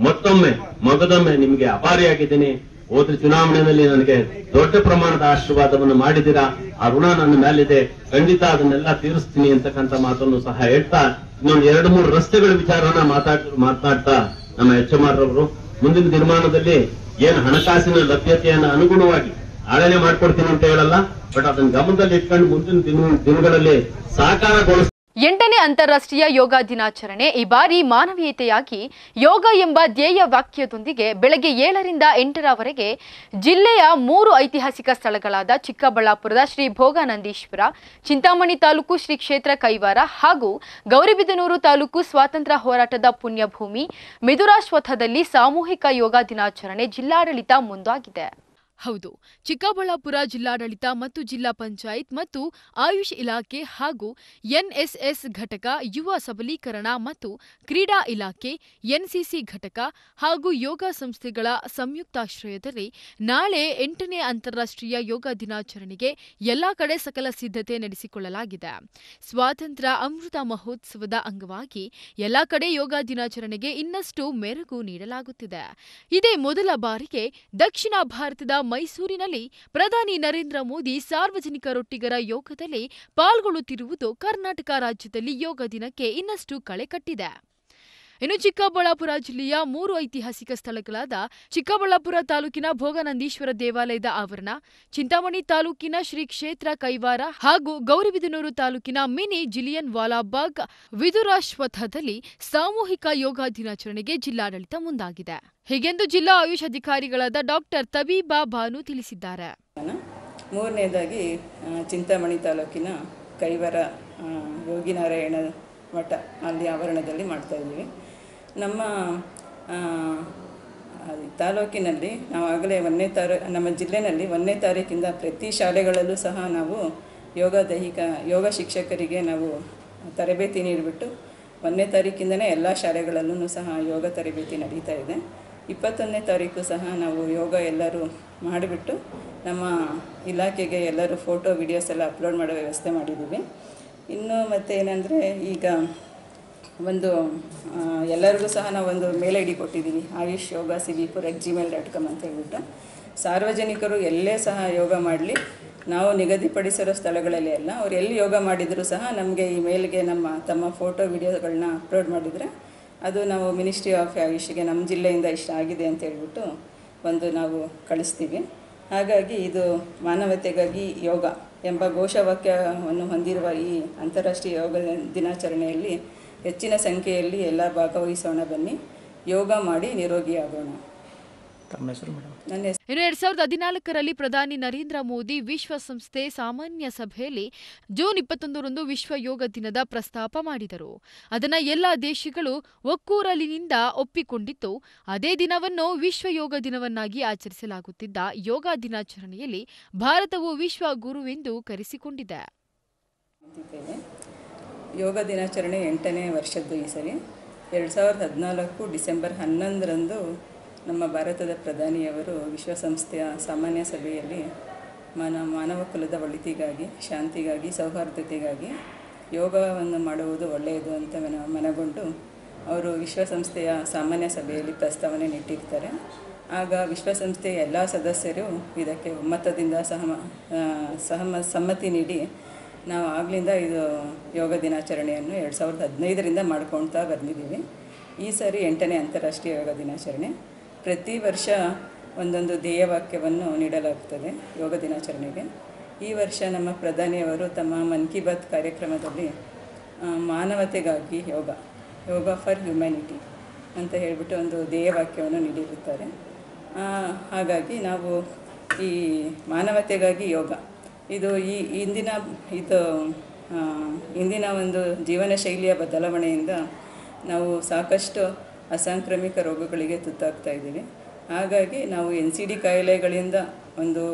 ಮಗದೊಮ್ಮೆ ನಿಮಗೆ ಅಭಾರಿಯಾಗಿದ್ದೀನಿ. ಹೋದ ಚುನಾವಣೆಯಲ್ಲಿ ನನಗೆ ದೊಡ್ಡ ಪ್ರಮಾಣದ ಆಶೀರ್ವಾದವನ್ನು ಮಾಡಿದ್ದೀರಾ. ಆ ಋಣ ನನ್ನ ಮೇಲಿದೆ, ಖಂಡಿತ ಅದನ್ನೆಲ್ಲ ತೀರಿಸ್ತೀನಿ ಅಂತಕ್ಕಂಥ ಮಾತನ್ನು ಸಹ ಹೇಳ್ತಾ, ಇನ್ನೊಂದು 2-3 ರಸ್ತೆಗಳ ವಿಚಾರನ ಮಾತನಾಡ್ತಾ ನಮ್ಮ HMR ರವರು ಮುಂದಿನ ದಿನಮಾನದಲ್ಲಿ ಏನು ಹಣಕಾಸಿನ ಲಭ್ಯತೆಯನ್ನು ಅನುಗುಣವಾಗಿ ಆಳನೆ ಮಾಡ್ಕೊಡ್ತೀನಿ ಅಂತ ಹೇಳಲ್ಲ, ಬಟ್ ಅದನ್ನ ಗಮನದಲ್ಲಿ ಇಟ್ಕೊಂಡು ಮುಂದಿನ ದಿನಗಳಲ್ಲಿ ಸಾಕಾರಗೊಳಿಸ್ತೀನಿ. 8ನೇ ಅಂತಾರಾಷ್ಟ್ರೀಯ ಯೋಗ ದಿನಾಚರಣೆ ಈ ಬಾರಿ ಮಾನವೀಯತೆಯಾಗಿ ಯೋಗ ಎಂಬ ಧ್ಯೇಯ ವಾಕ್ಯದೊಂದಿಗೆ ಬೆಳಗ್ಗೆ 7ರಿಂದ 8ರವರೆಗೆ ಜಿಲ್ಲೆಯ 3 ಐತಿಹಾಸಿಕ ಸ್ಥಳಗಳಾದ ಚಿಕ್ಕಬಳ್ಳಾಪುರದ ಶ್ರೀ ಭೋಗಾನಂದೀಶ್ವರ, ಚಿಂತಾಮಣಿ ತಾಲೂಕು ಶ್ರೀ ಕ್ಷೇತ್ರ ಕೈವಾರ ಹಾಗೂ ಗೌರಿಬಿದನೂರು ತಾಲೂಕು ಸ್ವಾತಂತ್ರ್ಯ ಹೋರಾಟದ ಪುಣ್ಯಭೂಮಿ ಮಿದುರಾಶ್ವತ್ಥದಲ್ಲಿ ಸಾಮೂಹಿಕ ಯೋಗ ದಿನಾಚರಣೆ ಜಿಲ್ಲಾಡಳಿತ ಮುಂದಾಗಿದೆ. ಹೌದು, ಚಿಕ್ಕಬಳ್ಳಾಪುರ ಜಿಲ್ಲಾಡಳಿತ ಮತ್ತು ಜಿಲ್ಲಾ ಪಂಚಾಯತ್ ಮತ್ತು ಆಯುಷ್ ಇಲಾಖೆ ಹಾಗೂ ಎನ್ಎಸ್ಎಸ್ ಘಟಕ, ಯುವ ಸಬಲೀಕರಣ ಮತ್ತು ಕ್ರೀಡಾ ಇಲಾಖೆ, ಎನ್ಸಿಸಿ ಘಟಕ ಹಾಗೂ ಯೋಗ ಸಂಸ್ಥೆಗಳ ಸಂಯುಕ್ತಾಶ್ರಯದಲ್ಲಿ ನಾಳೆ 8ನೇ ಅಂತಾರಾಷ್ಟ್ರೀಯ ಯೋಗ ದಿನಾಚರಣೆಗೆ ಎಲ್ಲಾ ಕಡೆ ಸಕಲ ಸಿದ್ಧತೆ ನಡೆಸಿಕೊಳ್ಳಲಾಗಿದೆ. ಸ್ವಾತಂತ್ರ್ಯ ಅಮೃತ ಮಹೋತ್ಸವದ ಅಂಗವಾಗಿ ಎಲ್ಲಾ ಕಡೆ ಯೋಗ ದಿನಾಚರಣೆಗೆ ಇನ್ನಷ್ಟು ಮೆರುಗು ನೀಡಲಾಗುತ್ತಿದೆ. ಇದೇ ಮೊದಲ ಬಾರಿಗೆ ದಕ್ಷಿಣ ಭಾರತದ ಮೈಸೂರಿನಲ್ಲಿ ಪ್ರಧಾನಿ ನರೇಂದ್ರ ಮೋದಿ ಸಾರ್ವಜನಿಕರೊಟ್ಟಿಗರ ಯೋಗದಲ್ಲಿ ಪಾಲ್ಗೊಳ್ಳುತ್ತಿರುವುದು ಕರ್ನಾಟಕ ರಾಜ್ಯದಲ್ಲಿ ಯೋಗ ದಿನಕ್ಕೆ ಇನ್ನಷ್ಟು ಕಳೆ ಕಟ್ಟಿದೆ. ಇನ್ನು ಚಿಕ್ಕಬಳ್ಳಾಪುರ ಜಿಲ್ಲೆಯ 3 ಐತಿಹಾಸಿಕ ಸ್ಥಳಗಳಾದ ಚಿಕ್ಕಬಳ್ಳಾಪುರ ತಾಲೂಕಿನ ಭೋಗನಂದೀಶ್ವರ ದೇವಾಲಯದ ಆವರಣ, ಚಿಂತಾಮಣಿ ತಾಲೂಕಿನ ಶ್ರೀ ಕ್ಷೇತ್ರ ಕೈವಾರ ಹಾಗೂ ಗೌರಿಬಿದನೂರು ತಾಲೂಕಿನ ಮಿನಿ ಜಿಲಿಯನ್ ವಾಲಾಬಾಗ್ ವಿದುರಾಶ್ವತ್ಥದಲ್ಲಿ ಸಾಮೂಹಿಕ ಯೋಗ ದಿನಾಚರಣೆಗೆ ಜಿಲ್ಲಾಡಳಿತ ಮುಂದಾಗಿದೆ. ಹೀಗೆಂದು ಜಿಲ್ಲಾ ಆಯುಷ್ ಅಧಿಕಾರಿಗಳಾದ ಡಾಕ್ಟರ್ ತಬೀಬಾ ಬಾನು ತಿಳಿಸಿದ್ದಾರೆ. ಮೂರನೇದಾಗಿ ಚಿಂತಾಮಣಿ ತಾಲೂಕಿನ ಕೈವಾರ ಯೋಗಿನಾರಾಯಣ ಮಠ ಅಲ್ಲಿ ಆವರಣದಲ್ಲಿ ಮಾಡ್ತಾಯಿದ್ದೀವಿ. ನಮ್ಮ ತಾಲೂಕಿನಲ್ಲಿ ನಾವು ಆಗಲೇ ನಮ್ಮ ಜಿಲ್ಲೆಯಲ್ಲಿ 1ನೇ ತಾರೀಕಿಂದ ಪ್ರತಿ ಶಾಲೆಗಳಲ್ಲೂ ಸಹ ನಾವು ಯೋಗ ಶಿಕ್ಷಕರಿಗೆ ನಾವು ತರಬೇತಿ ನೀಡಿಬಿಟ್ಟು 1ನೇ ತಾರೀಕಿಂದನೇ ಎಲ್ಲ ಶಾಲೆಗಳಲ್ಲೂ ಸಹ ಯೋಗ ತರಬೇತಿ ನಡೀತಾ ಇದೆ. 21ನೇ ತಾರೀಕು ಸಹ ನಾವು ಯೋಗ ಎಲ್ಲರೂ ಮಾಡಿಬಿಟ್ಟು ನಮ್ಮ ಇಲಾಖೆಗೆ ಎಲ್ಲರೂ ಫೋಟೋ ವಿಡಿಯೋಸ್ ಎಲ್ಲ ಅಪ್ಲೋಡ್ ಮಾಡೋ ವ್ಯವಸ್ಥೆ ಮಾಡಿದ್ದೀವಿ. ಇನ್ನು ಮತ್ತು ಏನಂದರೆ ಈಗ ಎಲ್ಲರಿಗೂ ಸಹ ನಾವು ಒಂದು ಮೇಲ್ ಐ ಡಿ ಕೊಟ್ಟಿದ್ದೀವಿ, ಆಯುಷ್ ಯೋಗ civipur@gmail.com ಅಂತ ಹೇಳ್ಬಿಟ್ಟು. ಸಾರ್ವಜನಿಕರು ಎಲ್ಲೇ ಸಹ ಯೋಗ ಮಾಡಲಿ, ನಾವು ನಿಗದಿಪಡಿಸಿರೋ ಸ್ಥಳಗಳಲ್ಲಿ ಎಲ್ಲ ಅವ್ರು ಎಲ್ಲಿ ಯೋಗ ಮಾಡಿದರೂ ಸಹ ನಮಗೆ ಈ ಮೇಲ್ಗೆ ತಮ್ಮ ಫೋಟೋ ವಿಡಿಯೋಗಳನ್ನ ಅಪ್ಲೋಡ್ ಮಾಡಿದರೆ ಅದು ನಾವು ಮಿನಿಸ್ಟ್ರಿ ಆಫ್ ಆಯುಷ್ಗೆ ನಮ್ಮ ಜಿಲ್ಲೆಯಿಂದ ಇಷ್ಟ ಆಗಿದೆ ಅಂತ ಹೇಳ್ಬಿಟ್ಟು ನಾವು ಕಳಿಸ್ತೀವಿ. ಹಾಗಾಗಿ ಇದು ಮಾನವತೆಗಾಗಿ ಯೋಗ ಎಂಬ ಘೋಷವಾಕ್ಯವನ್ನು ಹೊಂದಿರುವ ಈ ಅಂತಾರಾಷ್ಟ್ರೀಯ ಯೋಗ ದಿನಾಚರಣೆಯಲ್ಲಿ ಹೆಚ್ಚಿನ ಸಂಖ್ಯೆಯಲ್ಲಿ ಎಲ್ಲ ಭಾಗವಹಿಸೋಣ. ಬನ್ನಿ, ಯೋಗ ಮಾಡಿ ನಿರೋಗಿಯಾಗೋಣ. ಇನ್ನು 2014ರಲ್ಲಿ ಪ್ರಧಾನಿ ನರೇಂದ್ರ ಮೋದಿ ವಿಶ್ವಸಂಸ್ಥೆ ಸಾಮಾನ್ಯ ಸಭೆಯಲ್ಲಿ ಜೂನ್ 21ರಂದು ವಿಶ್ವ ಯೋಗ ದಿನದ ಪ್ರಸ್ತಾಪ ಮಾಡಿದರು. ಅದನ್ನು ಎಲ್ಲ ದೇಶಗಳು ಒಕ್ಕೂರಲಿನಿಂದ ಒಪ್ಪಿಕೊಂಡಿದ್ದು, ಅದೇ ದಿನವನ್ನು ವಿಶ್ವ ಯೋಗ ದಿನವನ್ನಾಗಿ ಆಚರಿಸಲಾಗುತ್ತಿದ್ದ ಯೋಗ ದಿನಾಚರಣೆಯಲ್ಲಿ ಭಾರತವು ವಿಶ್ವ ಗುರುವೆಂದು ಕರೆಸಿಕೊಂಡಿದೆ. ಯೋಗ ದಿನಾಚರಣೆ 8ನೇ ವರ್ಷದ್ದು ಈ ಸರಿ 2014 ಡಿಸೆಂಬರ್ 11ರಂದು ನಮ್ಮ ಭಾರತದ ಪ್ರಧಾನಿಯವರು ವಿಶ್ವಸಂಸ್ಥೆಯ ಸಾಮಾನ್ಯ ಸಭೆಯಲ್ಲಿ ಮಾನವ ಕುಲದ ಒಳಿತಿಗಾಗಿ, ಶಾಂತಿಗಾಗಿ, ಸೌಹಾರ್ದತೆಗಾಗಿ ಯೋಗವನ್ನು ಮಾಡುವುದು ಒಳ್ಳೆಯದು ಅಂತ ಮನಗೊಂಡು ಅವರು ವಿಶ್ವಸಂಸ್ಥೆಯ ಸಾಮಾನ್ಯ ಸಭೆಯಲ್ಲಿ ಪ್ರಸ್ತಾವನೆ ನೀಟ್ಟಿರ್ತಾರೆ. ಆಗ ವಿಶ್ವಸಂಸ್ಥೆಯ ಎಲ್ಲ ಸದಸ್ಯರು ಇದಕ್ಕೆ ಒಮ್ಮತದಿಂದ ಸಮ್ಮತಿ ನೀಡಿ ನಾವು ಆಗಲಿಂದ ಇದು ಯೋಗ ದಿನಾಚರಣೆಯನ್ನು 2015ರಿಂದ ಮಾಡ್ಕೊಳ್ತಾ ಬಂದಿದ್ದೀವಿ. ಈ ಸಾರಿ 8ನೇ ಅಂತಾರಾಷ್ಟ್ರೀಯ ಯೋಗ ದಿನಾಚರಣೆ. ಪ್ರತಿ ವರ್ಷ ಒಂದೊಂದು ಧ್ಯೇಯವಾಕ್ಯವನ್ನು ನೀಡಲಾಗುತ್ತದೆ ಯೋಗ ದಿನಾಚರಣೆಗೆ. ಈ ವರ್ಷ ನಮ್ಮ ಪ್ರಧಾನಿಯವರು ತಮ್ಮ ಮನ್ ಕಿ ಬಾತ್ ಕಾರ್ಯಕ್ರಮದಲ್ಲಿ ಮಾನವತೆಗಾಗಿ ಯೋಗ ಫಾರ್ ಹ್ಯುಮ್ಯಾನಿಟಿ ಅಂತ ಹೇಳಿಬಿಟ್ಟು ಒಂದು ಧ್ಯೇಯವಾಕ್ಯವನ್ನು ನೀಡಿರುತ್ತಾರೆ. ಹಾಗಾಗಿ ನಾವು ಈ ಮಾನವತೆಗಾಗಿ ಯೋಗ ಇದು ಇಂದಿನ ಒಂದು ಜೀವನ ಶೈಲಿಯ ಬದಲಾವಣೆಯಿಂದ ನಾವು ಸಾಕಷ್ಟು ಅಸಾಂಕ್ರಾಮಿಕ ರೋಗಗಳಿಗೆ ತುತ್ತಾಗ್ತಾ ಇದ್ದೀವಿ. ಹಾಗಾಗಿ ನಾವು NCD ಕಾಯಿಲೆಗಳಿಂದ ಒಂದು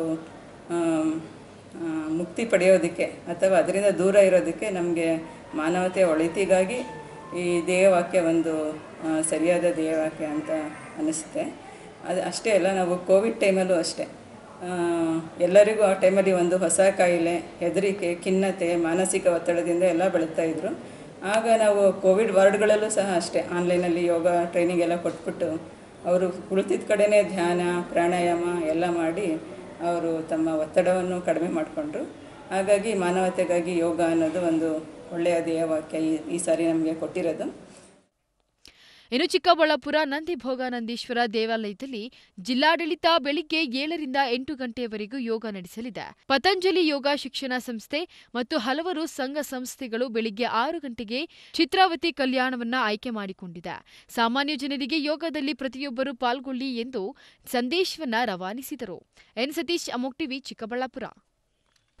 ಮುಕ್ತಿ ಪಡೆಯೋದಕ್ಕೆ ಅಥವಾ ಅದರಿಂದ ದೂರ ಇರೋದಕ್ಕೆ ನಮಗೆ ಮಾನವತೆಯ ಒಳಿತಿಗಾಗಿ ಈ ಧ್ಯೇಯವಾಕ್ಯ ಒಂದು ಸರಿಯಾದ ಧ್ಯೇಯವಾಕ್ಯ ಅಂತ ಅನ್ನಿಸುತ್ತೆ. ಅದು ಅಷ್ಟೇ ಅಲ್ಲ, ನಾವು ಕೋವಿಡ್ ಟೈಮಲ್ಲೂ ಅಷ್ಟೇ ಎಲ್ಲರಿಗೂ ಆ ಟೈಮಲ್ಲಿ ಒಂದು ಹೊಸ ಕಾಯಿಲೆ, ಹೆದರಿಕೆ, ಖಿನ್ನತೆ, ಮಾನಸಿಕ ಒತ್ತಡದಿಂದ ಎಲ್ಲ ಬಳಲ್ತಾಯಿದ್ರು. ಆಗ ನಾವು ಕೋವಿಡ್ ವಾರ್ಡ್ಗಳಲ್ಲೂ ಸಹ ಅಷ್ಟೇ ಆನ್ಲೈನಲ್ಲಿ ಯೋಗ ಟ್ರೈನಿಂಗ್ ಎಲ್ಲ ಕೊಟ್ಬಿಟ್ಟು ಅವರು ಕುಳಿತಿದ್ದ ಕಡೆಯೇ ಧ್ಯಾನ, ಪ್ರಾಣಾಯಾಮ ಎಲ್ಲ ಮಾಡಿ ಅವರು ತಮ್ಮ ಒತ್ತಡವನ್ನು ಕಡಿಮೆ ಮಾಡಿಕೊಂಡ್ರು. ಹಾಗಾಗಿ ಮಾನವತೆಗಾಗಿ ಯೋಗ ಅನ್ನೋದು ಒಂದು ಒಳ್ಳೆಯ ಧ್ಯೇಯವಾಕ್ಯ ಈ ಸಾರಿ ನಮಗೆ ಕೊಟ್ಟಿರೋದು. ಇನ್ನು ಚಿಕ್ಕಬಳ್ಳಾಪುರ ನಂದಿ ಭೋಗಾನಂದೀಶ್ವರ ದೇವಾಲಯದಲ್ಲಿ ಜಿಲ್ಲಾಡಳಿತ ಬೆಳಿಗ್ಗೆ 7ರಿಂದ 8 ಗಂಟೆಯವರೆಗೂ ಯೋಗ ನಡೆಸಲಿದೆ. ಪತಂಜಲಿ ಯೋಗ ಶಿಕ್ಷಣ ಸಂಸ್ಥೆ ಮತ್ತು ಹಲವರು ಸಂಘ ಸಂಸ್ಥೆಗಳು ಬೆಳಿಗ್ಗೆ 6 ಗಂಟೆಗೆ ಚಿತ್ರಾವತಿ ಕಲ್ಯಾಣವನ್ನ ಆಯ್ಕೆ ಮಾಡಿಕೊಂಡಿದೆ. ಸಾಮಾನ್ಯ ಜನರಿಗೆ ಯೋಗದಲ್ಲಿ ಪ್ರತಿಯೊಬ್ಬರು ಪಾಲ್ಗೊಳ್ಳಿ ಎಂದು ಸಂದೇಶವನ್ನ ರವಾನಿಸಿದರು. ಎನ್ ಸತೀಶ್, ಅಮೋಕ್ ಟಿವಿ, ಚಿಕ್ಕಬಳ್ಳಾಪುರ.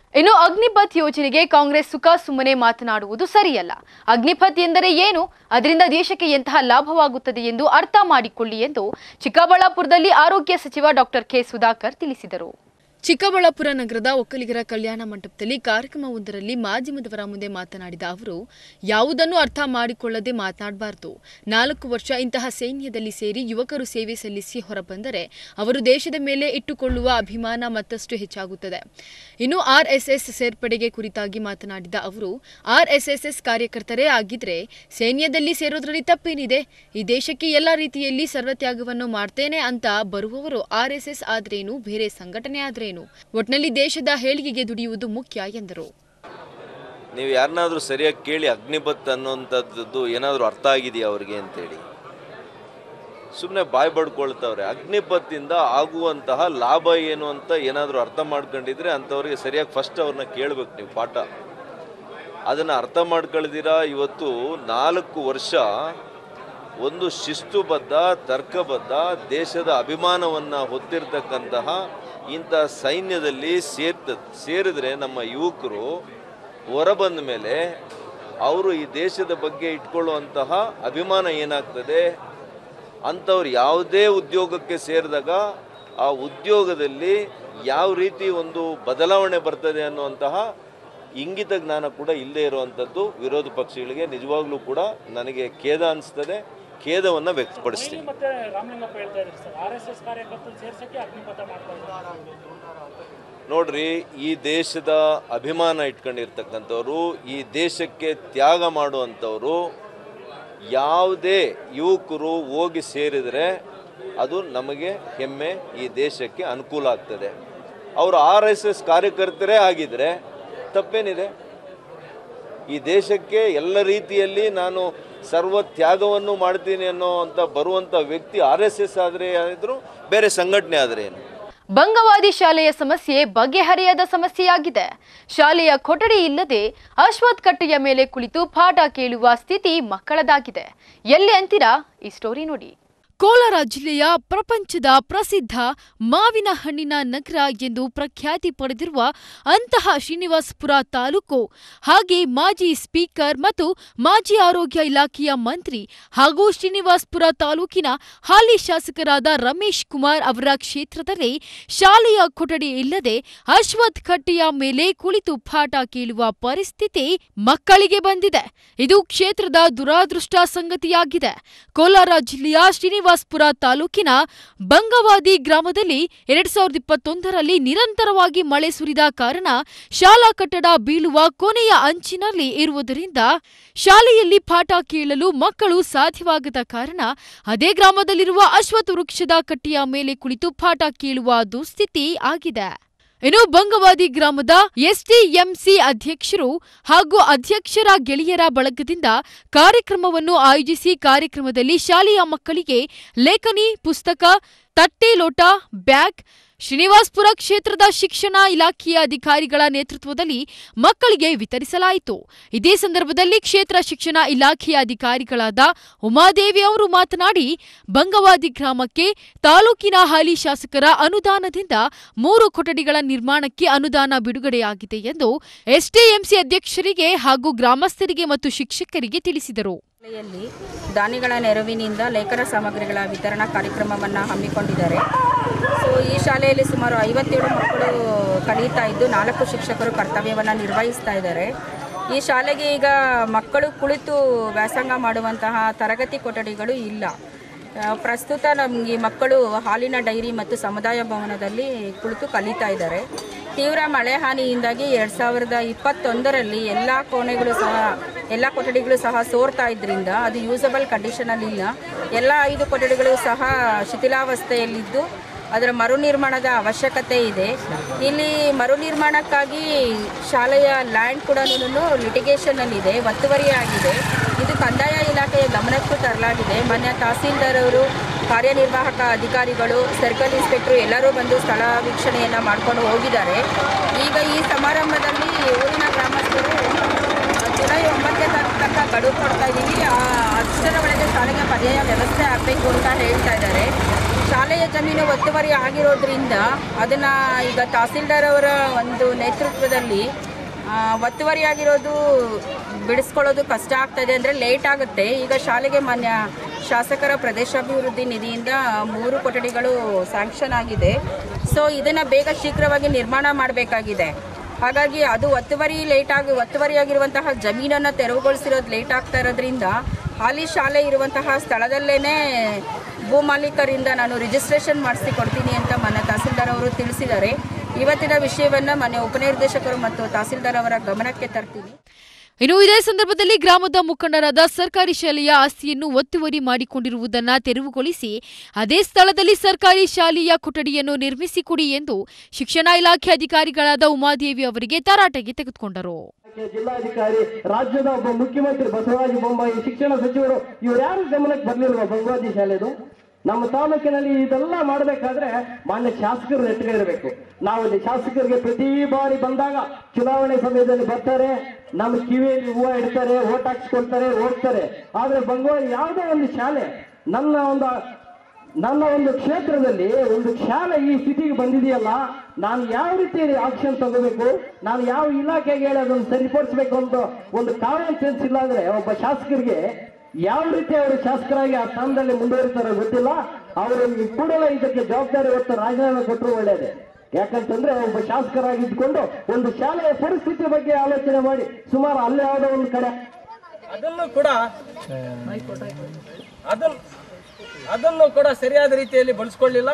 ಇನ್ನು ಅಗ್ನಿಪಥ್ ಯೋಜನೆಗೆ ಕಾಂಗ್ರೆಸ್ ಸುಖ ಸುಮ್ಮನೆ ಮಾತನಾಡುವುದು ಸರಿಯಲ್ಲ. ಅಗ್ನಿಪಥ್ ಎಂದರೆ ಏನು, ಅದರಿಂದ ದೇಶಕ್ಕೆ ಎಂತಹ ಲಾಭವಾಗುತ್ತದೆ ಎಂದು ಅರ್ಥ ಮಾಡಿಕೊಳ್ಳಿ ಎಂದು ಚಿಕ್ಕಬಳ್ಳಾಪುರದಲ್ಲಿ ಆರೋಗ್ಯ ಸಚಿವ ಡಾಕ್ಟರ್ ಕೆ ಸುಧಾಕರ್ ತಿಳಿಸಿದರು. ಚಿಕ್ಕಬಳ್ಳಾಪುರ ನಗರದ ಒಕ್ಕಲಿಗರ ಕಲ್ಯಾಣ ಮಂಟಪದಲ್ಲಿ ಕಾರ್ಯಕ್ರಮವೊಂದರಲ್ಲಿ ಮಾಧ್ಯಮದವರ ಮುಂದೆ ಮಾತನಾಡಿದ ಅವರು, ಯಾವುದನ್ನು ಅರ್ಥ ಮಾಡಿಕೊಳ್ಳದೆ ಮಾತನಾಡಬಾರದು. 4 ವರ್ಷ ಇಂತಹ ಸೈನ್ಯದಲ್ಲಿ ಸೇರಿ ಯುವಕರು ಸೇವೆ ಸಲ್ಲಿಸಿ ಹೊರಬಂದರೆ ಅವರು ದೇಶದ ಮೇಲೆ ಇಟ್ಟುಕೊಳ್ಳುವ ಅಭಿಮಾನ ಮತ್ತಷ್ಟು ಹೆಚ್ಚಾಗುತ್ತದೆ. ಇನ್ನು ಆರ್ಎಸ್ಎಸ್ ಸೇರ್ಪಡೆಗೆ ಕುರಿತಾಗಿ ಮಾತನಾಡಿದ ಅವರು, ಆರ್ಎಸ್ಎಸ್ ಕಾರ್ಯಕರ್ತರೇ ಆಗಿದ್ರೆ ಸೈನ್ಯದಲ್ಲಿ ಸೇರೋದ್ರಲ್ಲಿ ತಪ್ಪೇನಿದೆ? ಈ ದೇಶಕ್ಕೆ ಎಲ್ಲ ರೀತಿಯಲ್ಲಿ ಸರ್ವತ್ಯಾಗವನ್ನು ಮಾಡ್ತೇನೆ ಅಂತ ಬರುವವರು ಆರ್ಎಸ್ಎಸ್ ಆದ್ರೇನು, ಬೇರೆ ಸಂಘಟನೆ ಆದ್ರೇನು, ಒಟ್ನಲ್ಲಿ ದೇಶದ ಹೇಳಿಕೆಗೆ ದುಡಿಯುವುದು ಮುಖ್ಯ ಎಂದರು. ನೀವು ಯಾರನ್ನಾದ್ರೂ ಸರಿಯಾಗಿ ಕೇಳಿ ಅಗ್ನಿಪಥ್ ಅನ್ನುವಂಥದ್ದು ಏನಾದರೂ ಅರ್ಥ ಆಗಿದೆಯಾ ಅವ್ರಿಗೆ ಅಂತೇಳಿ. ಸುಮ್ಮನೆ ಬಾಯ್ ಬಡ್ಕೊಳ್ತವ್ರೆ. ಅಗ್ನಿಪಥಿಂದ ಆಗುವಂತಹ ಲಾಭ ಏನು ಅಂತ ಏನಾದರೂ ಅರ್ಥ ಮಾಡ್ಕೊಂಡಿದ್ರೆ ಅಂಥವ್ರಿಗೆ ಸರಿಯಾಗಿ ಫಸ್ಟ್ ಅವ್ರನ್ನ ಕೇಳಬೇಕು ನೀವು ಪಾಠ. ಅದನ್ನು ಅರ್ಥ ಮಾಡ್ಕೊಳ್ದಿರಾ ಇವತ್ತು 4 ವರ್ಷ ಒಂದು ಶಿಸ್ತುಬದ್ಧ ತರ್ಕಬದ್ಧ ದೇಶದ ಅಭಿಮಾನವನ್ನು ಹೊತ್ತಿರ್ತಕ್ಕಂತಹ ಇಂಥ ಸೈನ್ಯದಲ್ಲಿ ಸೇರಿದ್ರೆ ನಮ್ಮ ಯುವಕರು ಹೊರಬಂದ ಮೇಲೆ ಅವರು ಈ ದೇಶದ ಬಗ್ಗೆ ಇಟ್ಕೊಳ್ಳುವಂತಹ ಅಭಿಮಾನ ಏನಾಗ್ತದೆ, ಅಂಥವ್ರು ಯಾವುದೇ ಉದ್ಯೋಗಕ್ಕೆ ಸೇರಿದಾಗ ಆ ಉದ್ಯೋಗದಲ್ಲಿ ಯಾವ ರೀತಿ ಒಂದು ಬದಲಾವಣೆ ಬರ್ತದೆ ಅನ್ನುವಂತಹ ಇಂಗಿತ ಜ್ಞಾನ ಕೂಡ ಇಲ್ಲದೆ ಇರುವಂಥದ್ದು ವಿರೋಧ ಪಕ್ಷಗಳಿಗೆ ನಿಜವಾಗ್ಲೂ ಕೂಡ ನನಗೆ ಖೇದ ಅನಿಸ್ತದೆ. ಖೇದವನ್ನು ವ್ಯಕ್ತಪಡಿಸ್ತೀನಿ. ನೋಡ್ರಿ, ಈ ದೇಶದ ಅಭಿಮಾನ ಇಟ್ಕೊಂಡಿರ್ತಕ್ಕಂಥವ್ರು, ಈ ದೇಶಕ್ಕೆ ತ್ಯಾಗ ಮಾಡುವಂಥವ್ರು ಯಾವುದೇ ಯುವಕರು ಹೋಗಿ ಸೇರಿದರೆ ಅದು ನಮಗೆ ಹೆಮ್ಮೆ, ಈ ದೇಶಕ್ಕೆ ಅನುಕೂಲ ಆಗ್ತದೆ. ಅವರು RSS ಕಾರ್ಯಕರ್ತರೇ ಆಗಿದ್ರೆ ತಪ್ಪೇನಿದೆ? ಈ ದೇಶಕ್ಕೆ ಎಲ್ಲ ರೀತಿಯಲ್ಲಿ ನಾನು ಸರ್ವ ತ್ಯಾಗವನ್ನು ಮಾಡ್ತೀನಿ ಅನ್ನೋಂಥ ಬರುವಂಥ ವ್ಯಕ್ತಿ RSS ಆದರೆ ಆದರೂ ಬೇರೆ ಸಂಘಟನೆ ಆದರೆ ಏನು? ಬಂಗವಾದಿ ಶಾಲೆಯ ಸಮಸ್ಯೆ ಬಗೆಹರಿಯದ ಸಮಸ್ಯೆಯಾಗಿದೆ. ಶಾಲೆಯ ಕೊಠಡಿ ಇಲ್ಲದೆ ಅಶ್ವತ್ಥ ಕಟ್ಟೆಯ ಮೇಲೆ ಕುಳಿತು ಪಾಠ ಕೇಳುವ ಸ್ಥಿತಿ ಮಕ್ಕಳದಾಗಿದೆ. ಎಲ್ಲಿ ಅಂತೀರಾ? ಈ ಸ್ಟೋರಿ ನೋಡಿ. ಕೋಲಾರ ಜಿಲ್ಲೆಯ ಪ್ರಪಂಚದ ಪ್ರಸಿದ್ಧ ಮಾವಿನ ಹಣ್ಣಿನ ನಗರ ಎಂದು ಪ್ರಖ್ಯಾತಿ ಪಡೆದಿರುವ ಅಂತಹ ಶ್ರೀನಿವಾಸಪುರ ತಾಲೂಕು ಹಾಗೆ ಮಾಜಿ ಸ್ಪೀಕರ್ ಮತ್ತು ಮಾಜಿ ಆರೋಗ್ಯ ಇಲಾಖೆಯ ಮಂತ್ರಿ ಹಾಗೂ ಶ್ರೀನಿವಾಸಪುರ ತಾಲೂಕಿನ ಹಾಲಿ ಶಾಸಕರಾದ ರಮೇಶ್ ಕುಮಾರ್ ಅವರ ಕ್ಷೇತ್ರದಲ್ಲಿ ಶಾಲೆಯ ಕೊಠಡಿ ಇಲ್ಲದೆ ಅಶ್ವತ್ಥ ಕಟ್ಟೆಯ ಮೇಲೆ ಕುಳಿತು ಪಾಠ ಕೇಳುವ ಪರಿಸ್ಥಿತಿ ಮಕ್ಕಳಿಗೆ ಬಂದಿದೆ. ಇದು ಕ್ಷೇತ್ರದ ದುರಾದೃಷ್ಟ ಸಂಗತಿಯಾಗಿದೆ. ಕೋಲಾರ ಜಿಲ್ಲೆಯ ಶ್ರೀನಿವಾಸಪುರ ತಾಲೂಕಿನ ಬಂಗವಾದಿ ಗ್ರಾಮದಲ್ಲಿ 2021ರಲ್ಲಿ ನಿರಂತರವಾಗಿ ಮಳೆ ಸುರಿದ ಕಾರಣ ಶಾಲಾ ಕಟ್ಟಡ ಬೀಳುವ ಕೊನೆಯ ಅಂಚಿನಲ್ಲಿ ಇರುವುದರಿಂದ ಶಾಲೆಯಲ್ಲಿ ಪಾಠ ಕೇಳಲು ಮಕ್ಕಳು ಸಾಧ್ಯವಾಗದ ಕಾರಣ ಅದೇ ಗ್ರಾಮದಲ್ಲಿರುವ ಅಶ್ವತ್ಥ ವೃಕ್ಷದ ಕಟ್ಟೆಯ ಮೇಲೆ ಕುಳಿತು ಪಾಠ ಕೇಳುವ ದುಸ್ಥಿತಿ ಆಗಿದೆ. ಇನ್ನು ಬಂಗವಾದಿ ಗ್ರಾಮದ ಎಸ್ಟಿಎಂಸಿ ಅಧ್ಯಕ್ಷರು ಹಾಗೂ ಅಧ್ಯಕ್ಷರ ಗೆಳೆಯರ ಬಳಗದಿಂದ ಕಾರ್ಯಕ್ರಮವನ್ನು ಆಯೋಜಿಸಿ ಕಾರ್ಯಕ್ರಮದಲ್ಲಿ ಶಾಲೆಯ ಮಕ್ಕಳಿಗೆ ಲೇಖನಿ, ಪುಸ್ತಕ, ತಟ್ಟೆ, ಲೋಟ, ಬ್ಯಾಗ್ ಶ್ರೀನಿವಾಸಪುರ ಕ್ಷೇತ್ರದ ಶಿಕ್ಷಣ ಇಲಾಖೆಯ ಅಧಿಕಾರಿಗಳ ನೇತೃತ್ವದಲ್ಲಿ ಮಕ್ಕಳಿಗೆ ವಿತರಿಸಲಾಯಿತು. ಇದೇ ಸಂದರ್ಭದಲ್ಲಿ ಕ್ಷೇತ್ರ ಶಿಕ್ಷಣ ಇಲಾಖೆಯ ಅಧಿಕಾರಿಗಳಾದ ಉಮಾದೇವಿ ಅವರು ಮಾತನಾಡಿ, ಬಂಗವಾದಿ ಗ್ರಾಮಕ್ಕೆ ತಾಲೂಕಿನ ಹಾಲಿ ಶಾಸಕರ ಅನುದಾನದಿಂದ 3 ಕೊಠಡಿಗಳ ನಿರ್ಮಾಣಕ್ಕೆ ಅನುದಾನ ಬಿಡುಗಡೆಯಾಗಿದೆ ಎಂದು ಎಸ್ಟಿಎಂಸಿ ಅಧ್ಯಕ್ಷರಿಗೆ ಹಾಗೂ ಗ್ರಾಮಸ್ಥರಿಗೆ ಮತ್ತು ಶಿಕ್ಷಕರಿಗೆ ತಿಳಿಸಿದರು. ಶಾಲೆಯಲ್ಲಿ ದಾನಿಗಳ ನೆರವಿನಿಂದ ಲೇಖನ ಸಾಮಗ್ರಿಗಳ ವಿತರಣಾ ಕಾರ್ಯಕ್ರಮವನ್ನು ಹಮ್ಮಿಕೊಂಡಿದ್ದಾರೆ. ಸೊ ಈ ಶಾಲೆಯಲ್ಲಿ ಸುಮಾರು 57 ಮಕ್ಕಳು ಕಲಿಯುತ್ತಾ ಇದ್ದು 4 ಶಿಕ್ಷಕರು ಕರ್ತವ್ಯವನ್ನು ನಿರ್ವಹಿಸ್ತಾ ಇದ್ದಾರೆ. ಈ ಶಾಲೆಗೆ ಈಗ ಮಕ್ಕಳು ಕುಳಿತು ವ್ಯಾಸಂಗ ಮಾಡುವಂತಹ ತರಗತಿ ಕೊಠಡಿಗಳು ಇಲ್ಲ. ಪ್ರಸ್ತುತ ನಮಗೆ ಮಕ್ಕಳು ಹಾಲಿನ ಡೈರಿ ಮತ್ತು ಸಮುದಾಯ ಭವನದಲ್ಲಿ ಕುಳಿತು ಕಲಿತಾ ಇದ್ದಾರೆ. ತೀವ್ರ ಮಳೆ ಹಾನಿಯಿಂದಾಗಿ 2021ರಲ್ಲಿ ಎಲ್ಲ ಕೊಠಡಿಗಳು ಸಹ ಸೋರ್ತಾ ಇದ್ದರಿಂದ ಅದು ಯೂಸಬಲ್ ಕಂಡೀಷನಲ್ಲಿಲ್ಲ. ಎಲ್ಲ 5 ಕೊಠಡಿಗಳು ಸಹ ಶಿಥಿಲಾವಸ್ಥೆಯಲ್ಲಿದ್ದು ಅದರ ಮರುನಿರ್ಮಾಣದ ಅವಶ್ಯಕತೆ ಇದೆ. ಇಲ್ಲಿ ಮರುನಿರ್ಮಾಣಕ್ಕಾಗಿ ಶಾಲೆಯ ಲ್ಯಾಂಡ್ ಕೂಡ ಲಿಟಿಗೇಷನ್ನಲ್ಲಿದೆ, ಒತ್ತುವರಿಯಾಗಿದೆ. ಇದು ಕಂದಾಯ ಇಲಾಖೆಯ ಗಮನಕ್ಕೂ ತರಲಾಗಿದೆ. ಮಾನ್ಯ ತಹಸೀಲ್ದಾರ್ ಅವರು, ಕಾರ್ಯನಿರ್ವಾಹಕ ಅಧಿಕಾರಿಗಳು, ಸರ್ಕಲ್ ಇನ್ಸ್ಪೆಕ್ಟರ್ ಎಲ್ಲರೂ ಬಂದು ಸ್ಥಳ ವೀಕ್ಷಣೆಯನ್ನು ಮಾಡಿಕೊಂಡು ಹೋಗಿದ್ದಾರೆ. ಈಗ ಈ ಸಮಾರಂಭದಲ್ಲಿ ಊರಿನ ಗ್ರಾಮಸ್ಥರು ಜುಲೈ 9ನೇ ತಾರೀಕು ತನಕ ಗಡುವು ಕೊಡ್ತಾ ಇದ್ದೀವಿ, ಅಷ್ಟರ ಒಳಗೆ ಶಾಲೆಗೆ ಪರ್ಯಾಯ ವ್ಯವಸ್ಥೆ ಆಗಬೇಕು ಅಂತ ಹೇಳ್ತಾ ಇದ್ದಾರೆ. ಶಾಲೆಯ ಜಮೀನು ಒತ್ತುವರಿ ಆಗಿರೋದ್ರಿಂದ ಅದನ್ನು ಈಗ ತಹಸೀಲ್ದಾರ್ ಅವರ ಒಂದು ನೇತೃತ್ವದಲ್ಲಿ ಒತ್ತುವರಿ ಆಗಿರೋದು ಬಿಡಿಸ್ಕೊಳ್ಳೋದು ಕಷ್ಟ ಆಗ್ತಾಯಿದೆ, ಅಂದರೆ ಲೇಟ್ ಆಗುತ್ತೆ. ಈಗ ಶಾಲೆಗೆ ಮಾನ್ಯ ಶಾಸಕರ ಪ್ರದೇಶಾಭಿವೃದ್ಧಿ ನಿಧಿಯಿಂದ 3 ಕೊಠಡಿಗಳು ಸ್ಯಾಂಕ್ಷನ್ ಆಗಿದೆ. ಸೊ ಇದನ್ನು ಬೇಗ ಶೀಘ್ರವಾಗಿ ನಿರ್ಮಾಣ ಮಾಡಬೇಕಾಗಿದೆ. ಹಾಗಾಗಿ ಅದು ಒತ್ತುವರಿಯಾಗಿರುವಂತಹ ಜಮೀನನ್ನು ತೆರವುಗೊಳಿಸಿರೋದು ಲೇಟ್ ಆಗ್ತಾ ಇರೋದ್ರಿಂದ ಹಾಲಿ ಶಾಲೆ ಇರುವಂತಹ ಸ್ಥಳದಲ್ಲೇ ಭೂ ಮಾಲೀಕರಿಂದ ನಾನು ರಿಜಿಸ್ಟ್ರೇಷನ್ ಮಾಡಿಸಿ ಕೊಡ್ತೀನಿ ಅಂತ ಮಾನ್ಯ ತಹಸೀಲ್ದಾರ್ ಅವರು ತಿಳಿಸಿದ್ದಾರೆ. ಇವತ್ತಿನ ವಿಷಯವನ್ನು ಮಾನ್ಯ ಉಪನಿರ್ದೇಶಕರು ಮತ್ತು ತಹಸೀಲ್ದಾರ್ ಅವರ ಗಮನಕ್ಕೆ ತರ್ತೀನಿ. ಇನ್ನು ಇದೇ ಸಂದರ್ಭದಲ್ಲಿ ಗ್ರಾಮದ ಮುಖಂಡರಾದ ಸರ್ಕಾರಿ ಶಾಲೆಯ ಆಸ್ತಿಯನ್ನು ಒತ್ತುವರಿ ಮಾಡಿಕೊಂಡಿರುವುದನ್ನು ತೆರವುಗೊಳಿಸಿ ಅದೇ ಸ್ಥಳದಲ್ಲಿ ಸರ್ಕಾರಿ ಶಾಲೆಯ ಕೊಠಡಿಯನ್ನು ನಿರ್ಮಿಸಿಕೊಡಿ ಎಂದು ಶಿಕ್ಷಣ ಇಲಾಖೆ ಅಧಿಕಾರಿಗಳಾದ ಉಮಾದೇವಿ ಅವರಿಗೆ ತರಾಟೆಗೆ ತೆಗೆದುಕೊಂಡರು. ಜಿಲ್ಲಾಧಿಕಾರಿ, ರಾಜ್ಯದ ಒಬ್ಬ ಮುಖ್ಯಮಂತ್ರಿ ಬಸವರಾಜ ಬೊಮ್ಮಾಯಿ, ಶಿಕ್ಷಣ ಸಚಿವರು ಇವರ್ಯಾರು ಗಮನಕ್ಕೆ ಬರಲಿಲ್ವಾ ಬಂಗಾದಿ ಶಾಲೆದು? ನಮ್ಮ ತಾಲೂಕಿನಲ್ಲಿ ಇದೆಲ್ಲ ಮಾಡಬೇಕಾದ್ರೆ ಮಾನ್ಯ ಶಾಸಕರು ನೆಟ್ಟಿಗೆ ಇರಬೇಕು. ನಾವು ಶಾಸಕರಿಗೆ ಪ್ರತಿ ಬಾರಿ ಬಂದಾಗ ಚುನಾವಣೆ ಸಮಯದಲ್ಲಿ ಬರ್ತಾರೆ, ನಮ್ಮ ಕಿವಿಯಲ್ಲಿ ಹೂವು ಇಡ್ತಾರೆ, ಓಟ್ ಹಾಕ್ಸ್ಕೊಳ್ತಾರೆ, ಹೋಗ್ತಾರೆ. ಆದ್ರೆ ಬಂಗಾಳಿ ಯಾವುದೋ ಒಂದು ಶಾಲೆ ನನ್ನ ಒಂದು ಕ್ಷೇತ್ರದಲ್ಲಿ ಒಂದು ಶಾಲೆ ಈ ಸ್ಥಿತಿಗೆ ಬಂದಿದೆಯಲ್ಲ, ನಾನು ಯಾವ ರೀತಿ ಆಕ್ಷನ್ ತಗೋಬೇಕು, ನಾನು ಯಾವ ಇಲಾಖೆಗೆ ಹೇಳಿ ಅದನ್ನು ಸರಿಪಡಿಸಬೇಕು ಅಂತ ಒಂದು ಕಾಮನ್ ಸೆನ್ಸ್ ಇಲ್ಲ ಅಂದ್ರೆ ಒಬ್ಬ ಶಾಸಕರಿಗೆ ಯಾವ ರೀತಿ ಅವರು ಶಾಸಕರಾಗಿ ಆ ಸ್ಥಾನದಲ್ಲಿ ಮುಂದುವರಿತಾರೋ ಗೊತ್ತಿಲ್ಲ. ಅವರು ಕೂಡಲೇ ಇದಕ್ಕೆ ಜವಾಬ್ದಾರಿ ಹೊತ್ತು ರಾಜೀನಾಮೆ ಕೊಟ್ಟರು ಒಳ್ಳೆಯದೇ. ಯಾಕಂತಂದ್ರೆ ಒಬ್ಬ ಶಾಸಕರಾಗಿದ್ದುಕೊಂಡು ಒಂದು ಶಾಲೆಯ ಪರಿಸ್ಥಿತಿ ಬಗ್ಗೆ ಆಲೋಚನೆ ಮಾಡಿ ಸುಮಾರು ಅಲ್ಲೇ ಯಾವುದೋ ಒಂದು ಕಡೆ ಅದನ್ನು ಕೂಡ ಸರಿಯಾದ ರೀತಿಯಲ್ಲಿ ಬಳಸಿಕೊಳ್ಳಿಲ್ಲ.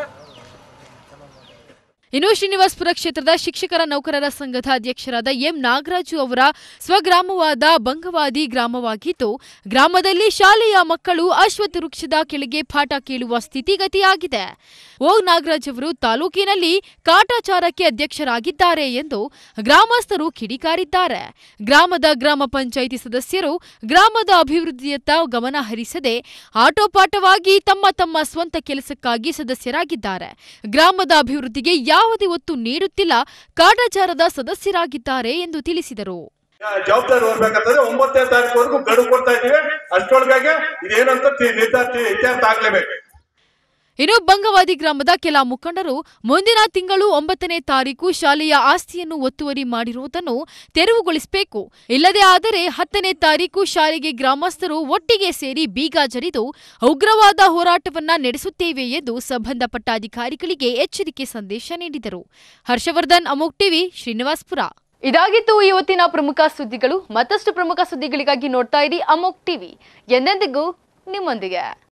ಇನ್ನು ಶ್ರೀನಿವಾಸಪುರ ಕ್ಷೇತ್ರದ ಶಿಕ್ಷಕರ ನೌಕರರ ಸಂಘದ ಅಧ್ಯಕ್ಷರಾದ ಎಂ ನಾಗರಾಜು ಅವರ ಸ್ವಗ್ರಾಮವಾದ ಬಂಗವಾದಿ ಗ್ರಾಮವಾಗಿದ್ದು, ಗ್ರಾಮದಲ್ಲಿ ಶಾಲೆಯ ಮಕ್ಕಳು ಅಶ್ವತ್ಥ ವೃಕ್ಷದ ಕೆಳಗೆ ಪಾಠ ಕೇಳುವ ಸ್ಥಿತಿಗತಿಯಾಗಿದೆ. ನಾಗರಾಜ್ ಅವರು ತಾಲೂಕಿನಲ್ಲಿ ಕಾಟಾಚಾರಕ್ಕೆ ಅಧ್ಯಕ್ಷರಾಗಿದ್ದಾರೆ ಎಂದು ಗ್ರಾಮಸ್ಥರು ಕಿಡಿಕಾರಿದ್ದಾರೆ. ಗ್ರಾಮದ ಗ್ರಾಮ ಪಂಚಾಯಿತಿ ಸದಸ್ಯರು ಗ್ರಾಮದ ಅಭಿವೃದ್ಧಿಯತ್ತ ಗಮನ ಹರಿಸದೆ ಆಟೋಪಾಠವಾಗಿ ತಮ್ಮ ಸ್ವಂತ ಕೆಲಸಕ್ಕಾಗಿ ಸದಸ್ಯರಾಗಿದ್ದಾರೆ. ಗ್ರಾಮದ ಅಭಿವೃದ್ಧಿಗೆ ಯಾವುದೇ ಒತ್ತು ನೀಡುತ್ತಿಲ್ಲ, ಕಾಟಾಚಾರದ ಸದಸ್ಯರಾಗಿದ್ದಾರೆ ಎಂದು ತಿಳಿಸಿದರು. ಜವಾಬ್ದಾರಿ ಹೊರಬೇಕಂತಂದ್ರೆ 9ನೇ ತಾರೀಕುವರೆಗೂ ಗಡುವು ಕೊಡ್ತಾ ಇದ್ದೀವಿ. ಅಷ್ಟೊಳಗಾಗಿ ಇದೇನಂತ ಇತ್ಯರ್ಥ ಆಗ್ಲೇಬೇಕು. ಇನ್ನು ಬಂಗವಾದಿ ಗ್ರಾಮದ ಕೆಲ ಮುಖಂಡರು ಮುಂದಿನ ತಿಂಗಳು 9ನೇ ತಾರೀಕು ಶಾಲೆಯ ಆಸ್ತಿಯನ್ನು ಒತ್ತುವರಿ ಮಾಡಿರುವುದನ್ನು ತೆರವುಗೊಳಿಸಬೇಕು, ಇಲ್ಲದೇ ಆದರೆ 10ನೇ ತಾರೀಕು ಶಾಲೆಗೆ ಗ್ರಾಮಸ್ಥರು ಒಟ್ಟಿಗೆ ಸೇರಿ ಬೀಗ ಜರಿದು ಉಗ್ರವಾದ ಹೋರಾಟವನ್ನ ನಡೆಸುತ್ತೇವೆ ಎಂದು ಸಂಬಂಧಪಟ್ಟ ಅಧಿಕಾರಿಗಳಿಗೆ ಎಚ್ಚರಿಕೆ ಸಂದೇಶ ನೀಡಿದರು. ಹರ್ಷವರ್ಧನ್, ಅಮೋಕ್ ಟಿವಿ, ಶ್ರೀನಿವಾಸಪುರ. ಇದಾಗಿತ್ತು ಇವತ್ತಿನ ಪ್ರಮುಖ ಸುದ್ದಿಗಳು. ಮತ್ತಷ್ಟು ಪ್ರಮುಖ ಸುದ್ದಿಗಳಿಗಾಗಿ ನೋಡ್ತಾ ಇರಿ ಅಮೋಕ್ ಟಿವಿ, ಎಂದೆಂದಿಗೂ ನಿಮ್ಮೊಂದಿಗೆ.